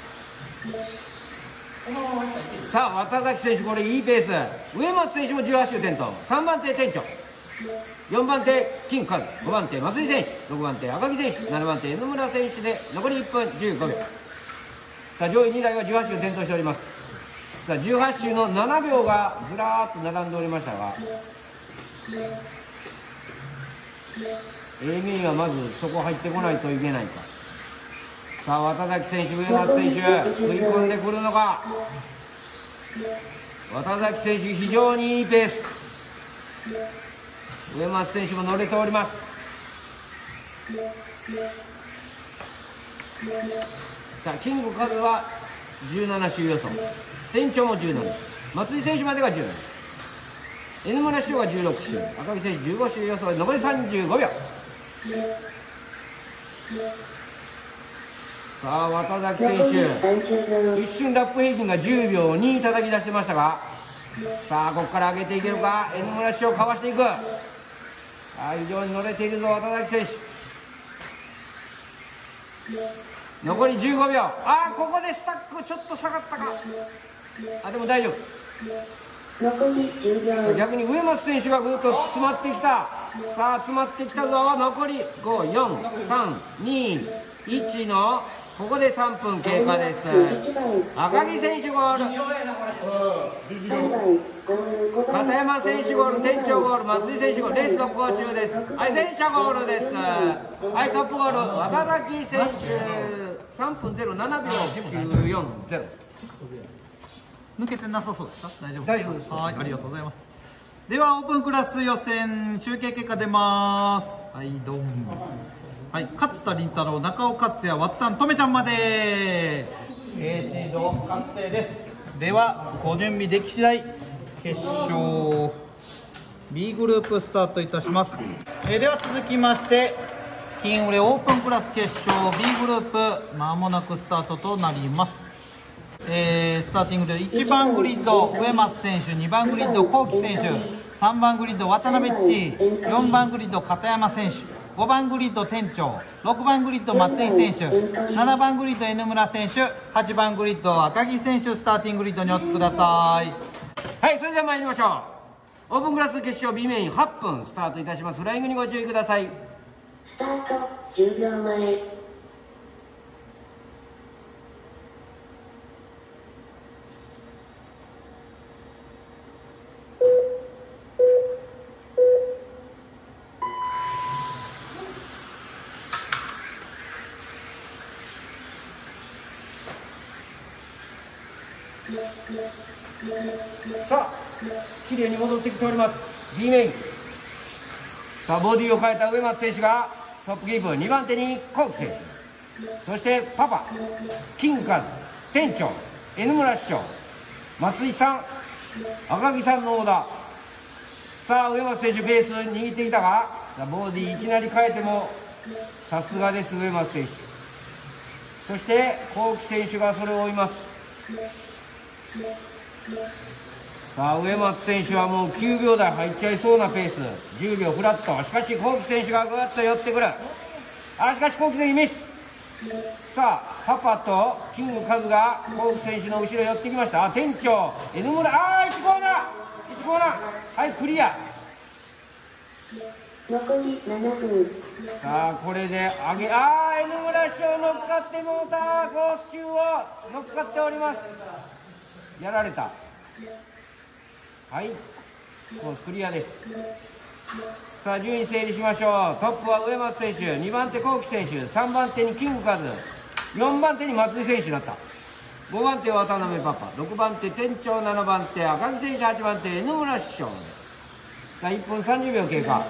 さあ渡崎選手、これいいペース。上松選手もじゅうはち周点灯、さんばん手店長、よんばん手金カズ、ごばん手松井選手、ろくばん手赤木選手、ななばん手 N 村選手で残りいっぷんじゅうごびょう。さあ上位にだいはじゅうはち周点灯しております。さあじゅうはち周のななびょうがずらーっと並んでおりましたが、 A メインはまずそこ入ってこないといけないか。さあ渡崎選手、上松選手食い込んでくるのか。渡崎選手非常にいいペース、上松選手も乗れております。さあキングカズはじゅうなな周予想、店長もじゅうなな、松井選手までがじゅうなな、 N 村師匠がじゅうろく周、赤木選手じゅうご周予想で残りさんじゅうごびょう。さあ渡崎選手、一瞬ラップ平均がじゅうびょうに叩き出してましたが、さあここから上げていけるか。 N 村師匠かわしていく。あ非常に乗れているぞ渡崎選手。残りじゅうごびょう。あここでスタックちょっと下がったか。あでも大丈夫。 残りじゅうびょう。 逆に上松選手がぐっと詰まってきた。さあ詰まってきたぞ。残りご、よん、さん、に、いちのここでさんぷん経過です。赤木選手ゴール、片山選手ゴール、店長ゴール、松井選手ゴール、レース続行中です。はい、全車ゴールです。はい、トップゴール渡崎選手、さんぷんゼロななびょうきゅうよんゼロ。 抜けてなさそうですか？大丈夫大丈夫です。 はい、ありがとうございます。ではオープンクラス予選集計結果出ます。はいどうも。はい、勝田凛太郎、中尾克也、ワッタンとめちゃんまで A シード確定です。ではご準備でき次第決勝 B グループスタートいたします。えー、では続きまして金売れオープンクラス決勝 B グループまもなくスタートとなります。えー、スターティングでいちばんグリッド上松選手、にばんグリッド幸喜選手、さんばんグリッド渡辺っち、よんばんグリッド片山選手、ごばんグリッド店長、ろくばんグリッド松井選手、ななばんグリッド N 村選手、はちばんグリッド赤木選手、スターティンググリッドにお付けください。 はい、それでは参りましょう。オープンクラス決勝 B メインはっぷんスタートいたします。フライングにご注意ください。 スタートじゅうびょうまえ。 さあ綺麗に戻ってきております B メイン。さあボディを変えた上松選手がトップキープ、にばん手に幸喜選手、そしてパパキングカズ、店長 N 村師匠、松井さん、赤木さんのオーダー。さあ上松選手ペース握ってきたが、ボディいきなり変えてもさすがです上松選手。そして幸喜選手がそれを追います。さあ上松選手はもうきゅうびょうだい入っちゃいそうなペース、じゅうびょうフラット。しかし幸喜選手がぐっと寄ってくる。あしかし幸喜選手ミス。さあパパとキングカズが幸喜選手の後ろ寄ってきました。あ店長 N 村、ああいちコーナーいちコーナー、はいクリア。 残りななふん。 さあこれで上げ、ああ N 村師匠乗っかってもうた。コース中を乗っかっております。やられた。はい、コースクリアです。さあ順位整理しましょう。トップは上松選手、にばん手幸喜選手、さんばん手にキングカズ、よんばん手に松井選手になった。 ごばん手渡辺パパ、ろくばん手店長、ななばん手赤木選手、はちばん手 N 村師匠。さあいっぷんさんじゅうびょう経過。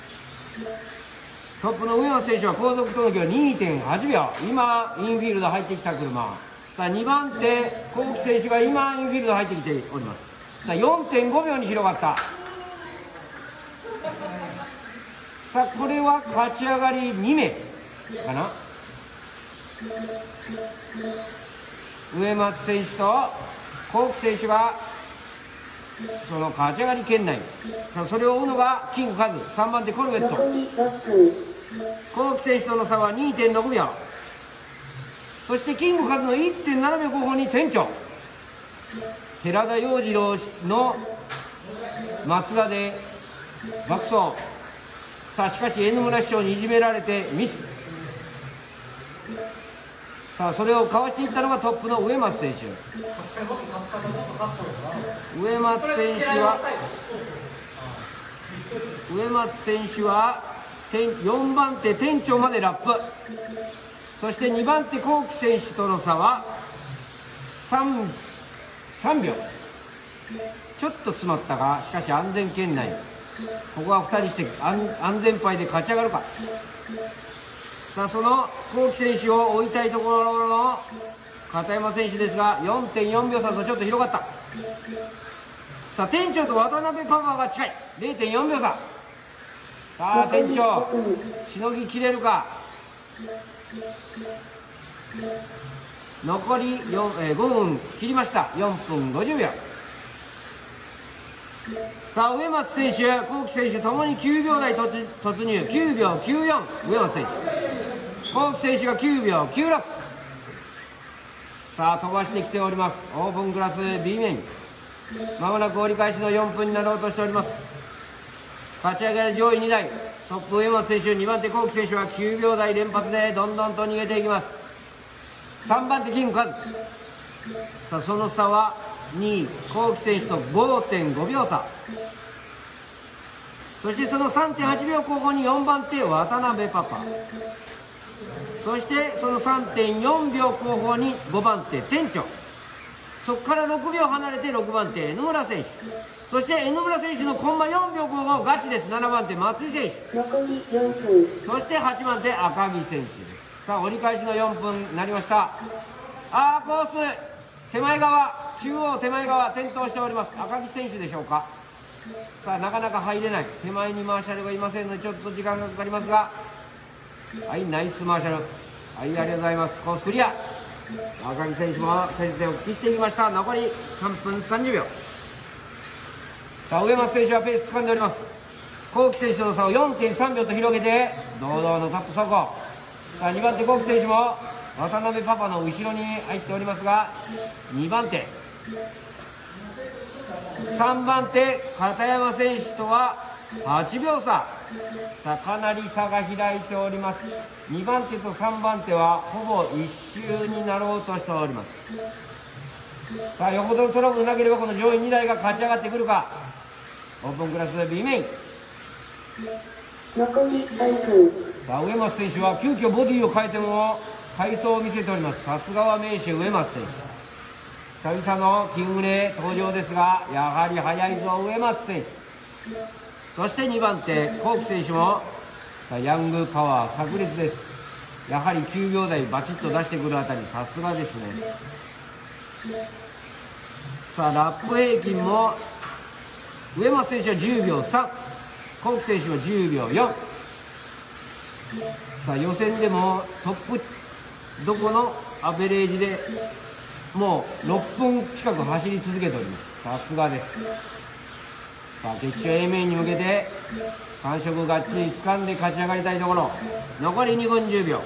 トップの上松選手は後続との距離 にてんはちびょう、今インフィールド入ってきた車。さあにばん手幸喜選手が今インフィールド入ってきております。さあ よんてんごびょうに広がった。さあこれは勝ち上がりにめいかな。上松選手と幸喜選手がその勝ち上がり圏内。それを追うのがキングカズ、さんばん手コルベット。 残りろっぷん。 幸喜選手との差は にてんろくびょう。そしてキングカズの いってんななびょう後方に店長寺田洋次郎の松田で爆走。さあしかし N 村師匠にいじめられてミス。さあそれをかわしていったのがトップの上松選手。上松選手は上松選手はよんばん手店長までラップ。そしてにばん手幸喜選手との差は 3, さんびょう。ちょっと詰まったが、しかし安全圏内。ここはふたりして安安全牌で勝ち上がるか。さあその幸喜選手を追いたいところの片山選手ですが よんてんよんびょう差とちょっと広がった。さあ店長と渡辺パパが近い れいてんよんびょう差。さあ店長しのぎきれるか。残りよん、えー、ごふん切りました。よんぷんごじゅうびょう。さあ上松選手幸喜選手ともにきゅうびょうだい突突入。きゅうびょうきゅうよん。上松選手、幸喜選手がきゅうびょうきゅうろく。さあ飛ばしてきております。オープンクラス B 面、まもなく折り返しのよんぷんになろうとしております。勝ち上がり上位にだい、トップ上松選手、にばん手幸喜選手はきゅうびょうだい連発でどんどんと逃げていきます。さんばん手キングカズ、さあその差はにい幸喜選手と ごてんごびょう差。そしてその さんてんはちびょう後方によんばん手渡辺パパ、そしてその さんてんよんびょう後方にごばん手店長、そこからろくびょう離れてろくばん手 N 村選手、そして N 村選手のコンマよんびょう後方ガチです。ななばん手松井選手、 残りよんぷん。 そしてはちばん手赤木選手です。さあ折り返しのよんぷんになりました。あーコース手前側、中央手前側転倒しております。赤木選手でしょうか。さあなかなか入れない。手前にマーシャルがいませんのでちょっと時間がかかりますが、はい、ナイスマーシャル、はい、ありがとうございます。コースクリア。赤木選手も先手を期していきました。残りさんぷんさんじゅうびょう。さあ上松選手はペース掴んでおります。幸喜選手との差を よんてんさんびょうと広げて堂々のタップ走行。さあにばん手幸喜選手も渡辺パパの後ろに入っておりますが、にばん手さんばん手片山選手とははちびょう差。さあかなり差が開いております。にばん手とさんばん手はほぼ一周になろうとしております。さあ横取りトラブルなければこの上位にだいが勝ち上がってくるか。オープンクラス B メイン、 残りさんぷん。 さあ上松選手は急遽ボディを変えても快走を見せております。さすがは名手上松選手。久々のキングレー登場ですが、やはり速いぞ上松選手。そしてにばん手幸喜選手もさあヤングパワー炸裂です。やはりきゅうびょうだいバチッと出してくるあたりさすがですね。さあラップ平均も上松選手はじゅうびょうさん、幸喜選手はじゅうびょうよん。さあ予選でもトップどこのアベレージでもうろっぷん近く走り続けております。さすがです。さあ決勝 A 面に向けて感触がっちり掴んで勝ち上がりたいところ。残りにふんじゅうびょう。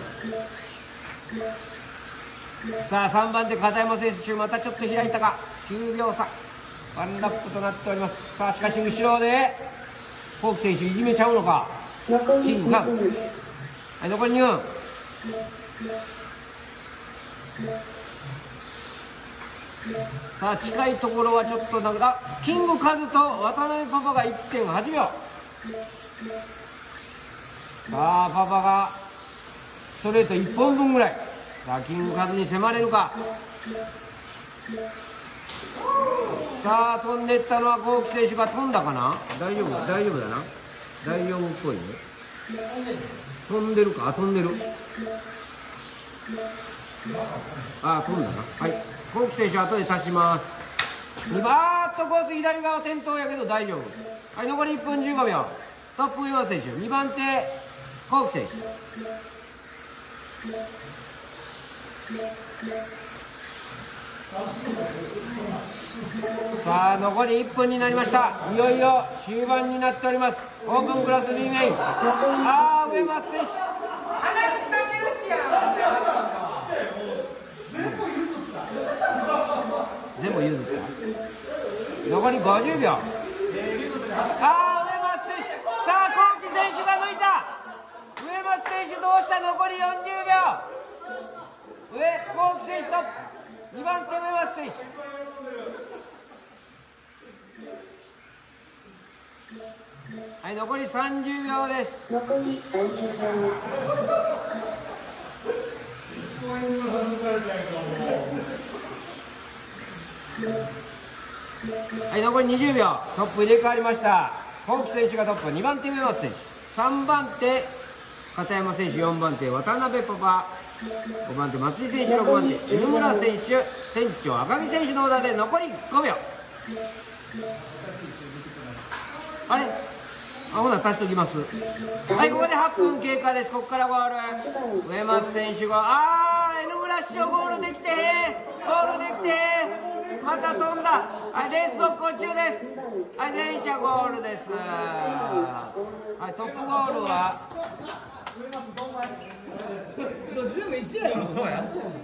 さあさんばん手片山選手、またちょっと開いたか。きゅうびょう差、ワンラップとなっております。さあしかし後ろで幸喜選手いじめちゃうのか。 残りにふん。 はい、残りにふん。さあ近いところはちょっとなんかキングカズと渡辺パパが いってんはちびょう。さあパパがストレートいっぽんぶんぐらい。さあキングカズに迫れるか。 さあ飛んでったのは幸喜選手が飛んだかな。大丈夫大丈夫だな、大丈夫っぽいね。飛んでるか、あ飛んでる、あ飛んだな。はい、幸喜選手後で足します。にばーっとコース左側転倒やけど大丈夫。はい、残りいっぷんじゅうごびょう。トップ上松選手、にばん手幸喜選手。さあ残りいっぷんになりました。いよいよ終盤になっております。オープンクラス B メイン。ああ上松選手、全部譲った。残りごじゅうびょう。ああ上松選手、さあ幸喜選手が抜いた。上松選手どうした。残りよんじゅうびょう。上幸喜選手とにばん手上松選手。はい、残りさんじゅうびょうです。 残りさんじゅうびょう。 はい、残りにじゅうびょう。トップ入れ替わりました。幸喜選手がトップ、にばん手上松選手、さんばん手片山選手、よんばん手渡辺パパ、ごばん手松井選手、ろくばん手 N 村選手、店長赤見選手のオーダーで残りごびょう。あれあ、ほな足しときます。はい、ここではっぷん経過です。ここからゴール。上松選手が、あー N 村師匠ゴールできてへん、ゴールできてへん、また飛んだ。はい、レース続行中です。はい、全車ゴールです。はい、トップゴールはどっちでも一緒やろ。そうや。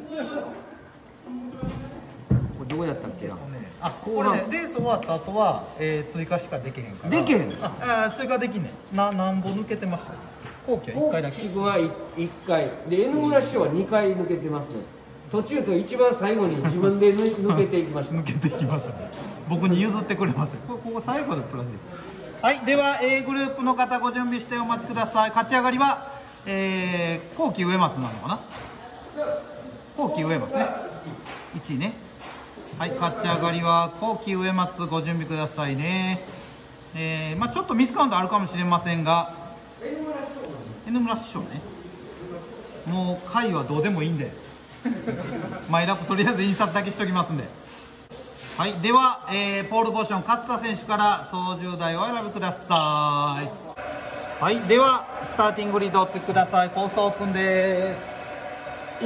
これどこやったっけな。 あ、これね、レース終わった後は、えー、追加しかできへんから。 できへんの。 あ、あ追加できんねん。な、何本抜けてました。後期はいっかいだけ。 幸喜君はいっかいで N 村師匠はにかい抜けてますね。途中と一番最後に自分で抜けていきました。 抜けていきましたね。僕に譲ってくれました。こここ最後でプラスで。はい、では A グループの方ご準備してお待ちください。勝ち上がりは、えー、幸喜上松なのかな。幸喜上松ね。いちいね。はい、勝ち上がりは幸喜上松ご準備くださいね。えー、まあちょっとミスカウントあるかもしれませんが、N 村師匠ね。もう回はどうでもいいんで。マイラップとりあえず印刷だけしときますんで。はい、では、えー、ポールポジション勝田選手から操縦台をお選びください。はい、ではスターティングリードをお付けください。コースオープンです。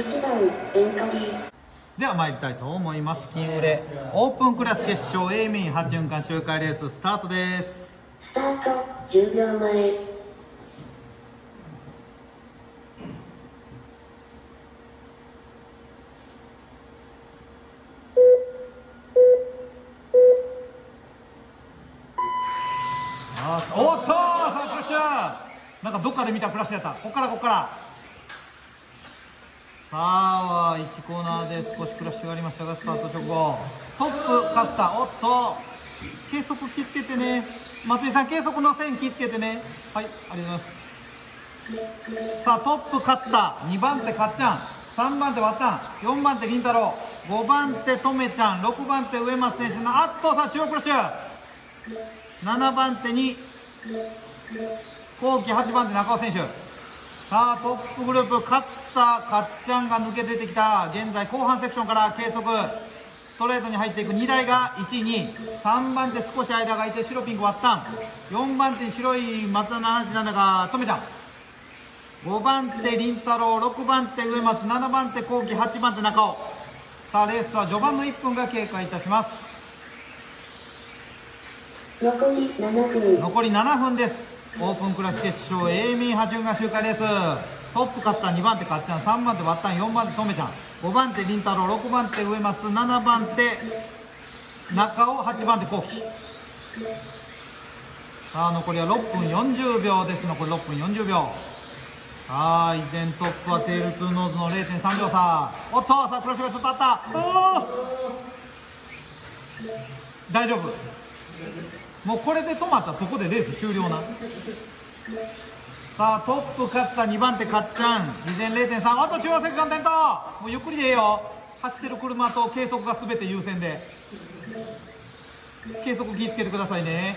いちばんエントリー。 では参りたいと思います。金売れオープンクラス決勝 A メインはちふんかん周回レーススタートです。 スタートじゅうびょうまえ。 あー、おっとー、さあクラッシュ。なんかどっかで見たクラッシュやった。ここからここから。さあいちコーナーで少しクラッシュがありましたが、スタート直後トップ勝った。おっと計測気付けてね、松井さん計測の線気付けてね。はい、ありがとうございます。さあトップ勝った、にばん手かっちゃん、さんばん手わったん、よんばん手りんたろう、ごばん手とめちゃん、ろくばん手上松選手のあっと、さあ中央クラッシュ、ななばん手に幸喜、はちばん手中尾選手。さあトップグループ勝田かっちゃんが抜け出てきた。現在後半セクションから計測ストレートに入っていくにだいがいちいに、さんばん手少し間が空いて白ピンク割ったん、よんばん手に白い松田ななじゅうなながとめちゃん、ごばん手りんたろう、ろくばん手上松、ななばん手幸喜、はちばん手中尾。さあレースは序盤のいっぷんが経過いたします。 残りななふん。 残りななふんです。オープンクラス決勝 A メインはちふんかん周回レース。トップ勝ったにばん手かっちゃん、さんばん手わったん、よんばん手とめちゃん、ごばん手りんたろう、ろくばん手上松、ななばん手中尾、はちばん手幸喜。さあ残りはろっぷんよんじゅうびょうです。残りろっぷんよんじゅうびょう。さあ依然トップはテールツーノーズの れいてんさんびょう差。おっとさあクラッシュがちょっとあった。大丈夫、もうこれで止まったらそこでレース終了な。さあトップ勝ったにばん手かっちゃん、依然 れいてんさん、あと中央セクション転倒、もうゆっくりでいいよ。 走ってる車と計測が全て優先で、計測気をつけてくださいね。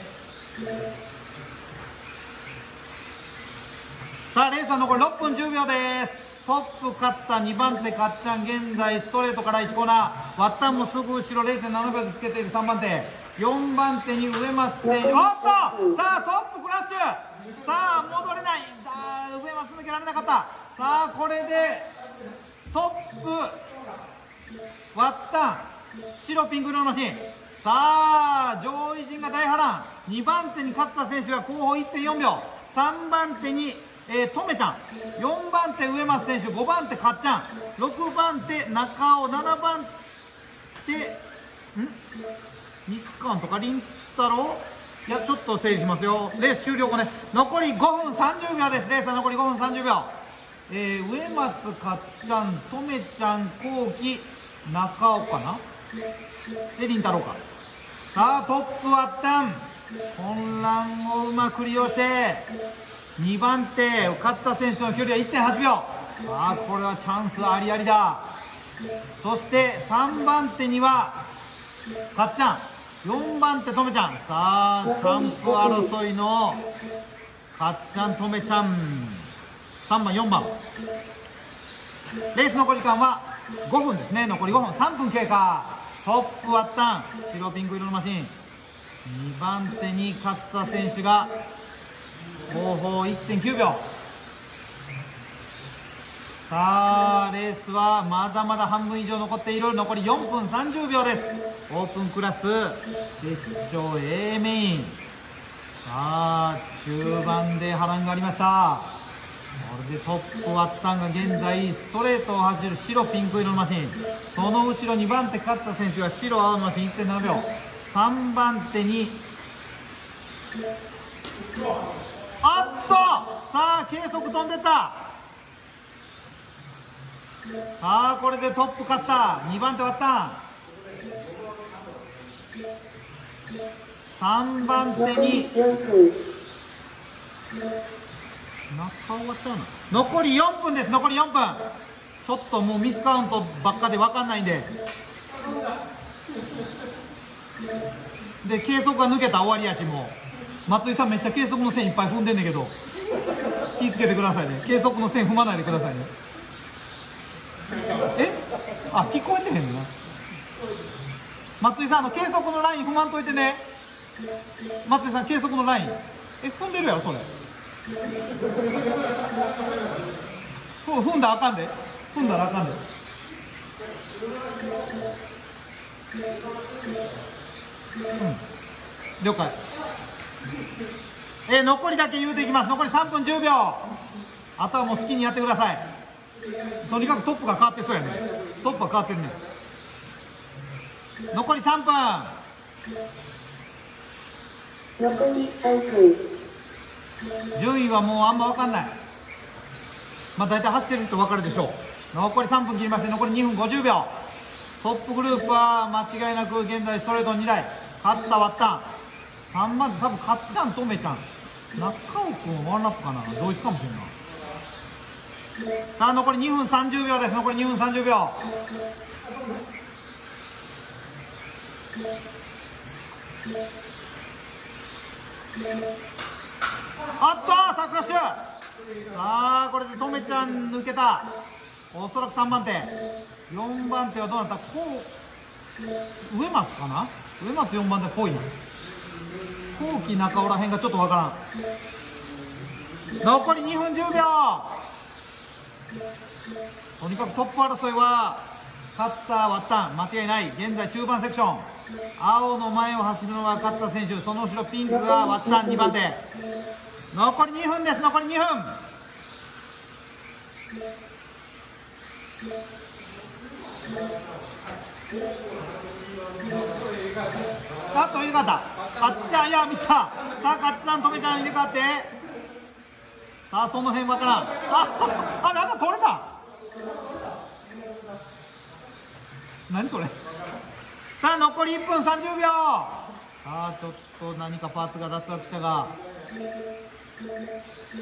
さあレースは残りろっぷんじゅうびょうです。トップ勝ったにばん手かっちゃん、現在ストレートからいちコーナー、ワッタンもすぐ後ろ れいてんななびょうでつけているさんばん手、よんばん手に上松選手、おっとさあトップクラッシュ、さあ戻れない、さあ上松抜けられなかった。さあこれでトップワッタン、白ピンク色のシーン、さあ上位陣が大波乱、にばん手に勝った選手は後方 いってんよんびょう、さんばん手にえー、とめちゃん、よんばん手上松選手、ごばん手かっちゃん、ろくばん手中尾、ななばん手ん西川とか凛太郎、いやちょっと整理しますよ。レース終了後ね、残りごふんさんじゅうびょうです。レースは残りごふんさんじゅうびょう、えー、上松かっちゃん、とめちゃん、こうき、中尾かなで凛太郎か。さあトップワッタン、混乱をうまく利用してにばん手勝った選手の距離は いってんはちびょう、さあこれはチャンスありありだ。そしてさんばん手にはかっちゃん、よんばん手とめちゃん、さあチャンプ争いのかっちゃんとめちゃん、さんばんよんばん、レース残り時間はごふんですね。残りごふん、さんぷん経過。トップワッタン、白ピンク色のマシン、にばん手に勝った選手が後方 いってんきゅうびょう。さあレースはまだまだ半分以上残っている。残りよんぷんさんじゅうびょうです。オープンクラス決勝 A メイン、さあ中盤で波乱がありました。これでトップワッタンが現在ストレートを走る白ピンク色のマシン、その後ろにばん手勝った選手が白青のマシン いってんななびょう、さんばん手にあっとさあ計測飛んでった。さあこれでトップ勝った、にばん手ワッタン、さんばん手に中尾がちゃうの。残りよんぷんです。残りよんぷん、ちょっともうミスカウントばっかで分かんないんで、で計測が抜けたら終わりやし、もう松井さんめっちゃ計測の線いっぱい踏んでんねんけど、気ぃつけてくださいね。計測の線踏まないでくださいね。えあ聞こえてへんねんな。松井さん、あの計測のライン踏まんといてね。松井さん計測のラインえ踏んでるやろそれ。ふ踏んだらあかんで、踏んだらあかんで。うん了解。えー、残りだけ言うていきます。残りさんぷんじゅうびょう、あとはもう好きにやってください。とにかくトップが変わってそうやね。トップは変わってるね。残りさんぷん、 残りさんぷん、 順位はもうあんま分かんない。まあ大体走ってる人分かるでしょう。残りさんぷん切りまして、残りにふんごじゅうびょう、トップグループは間違いなく現在ストレートにだい、勝ったワッタン、さんばん手多分かっちゃんとめちゃん、中尾君ワンラップかな、同一かもしれんな。さあ残りにふんさんじゅうびょうです。残りにふんさんじゅうびょう、あっとさあクラッシュ、さあこれでとめちゃん抜けた。おそらくさんばん手、よんばん手はどうなった、こう上松かな、上松よんばん手っぽいな。後期中尾らへんがちょっとわからん。残りにふんじゅうびょう、とにかくトップ争いは勝ったワッタン間違いない。現在中盤セクション、青の前を走るのが勝った選手、その後ろピンクがワッタンにばん手。残りにふんです。残りにふん、あっと入れ替わった。かっちゃん、いやミスった。さあかっちゃんとめちゃん入れ替わって、さあその辺わからん。ああなんか取れた。何それ。さあ残りいっぷんさんじゅうびょう、さあちょっと何かパーツが脱落したが、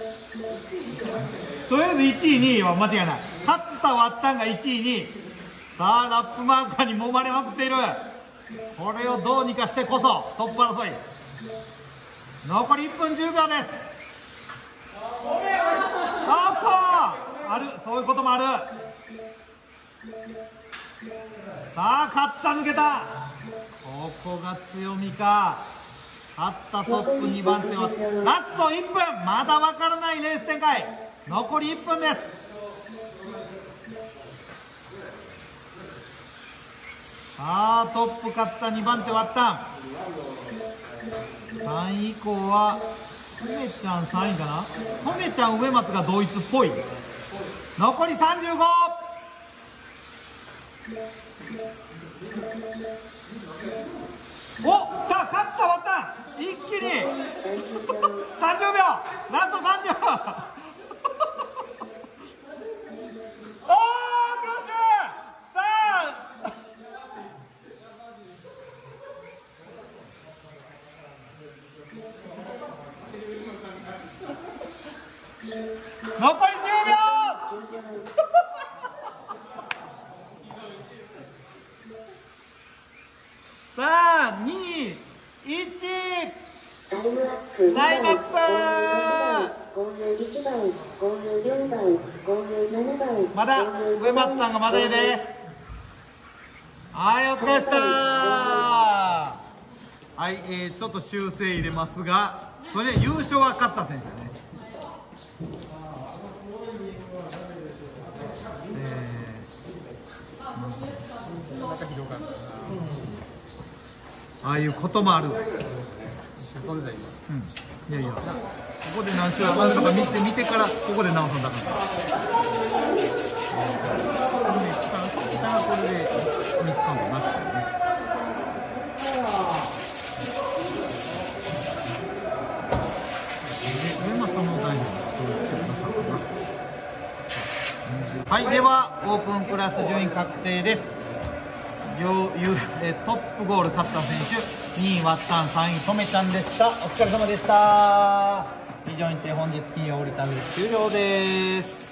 とりあえずいちいにいは間違いない。勝ったワッタンがいちいに、 さあラップマーカーに揉まれまくっている。これをどうにかしてこそトップ争い。残りいっぷんじゅうびょうです。あっとある、そういうこともある。さあ勝田抜けた。ここが強みか。勝ったトップにばん手はラストいっぷん、まだわからないレース展開。残りいっぷんです。さあトップ勝ったにばん手ワッタン。さんい以降はとめちゃんさんいかな。とめちゃん上松が同一っぽい。残りさんじゅうご。おさあ勝ったワッタン一気にさんじゅうびょう、ラストさんじゅう。おークロッシュ。さあ残りじゅうびょう。さあにいちタイムアップ。 ごじゅういちばん、ごじゅうよんばん、ごじゅうななばん、 まだ上松さんがまだいる。はいお疲れっした。はい、えー、ちょっと修正入れますが、それ優勝は勝った選手だね。ああいうこともある。うん、いやいや、ここで何しよう、なんとか見て見てからここで直すんだから。下がこれでミスカウントなしだよね。上松も大丈夫。はい、ではオープンクラス順位確定です。トップゴール勝った選手、にいワッタン、さんいとめちゃんでした。お疲れ様でした。以上にて本日金曜折り旅終了です。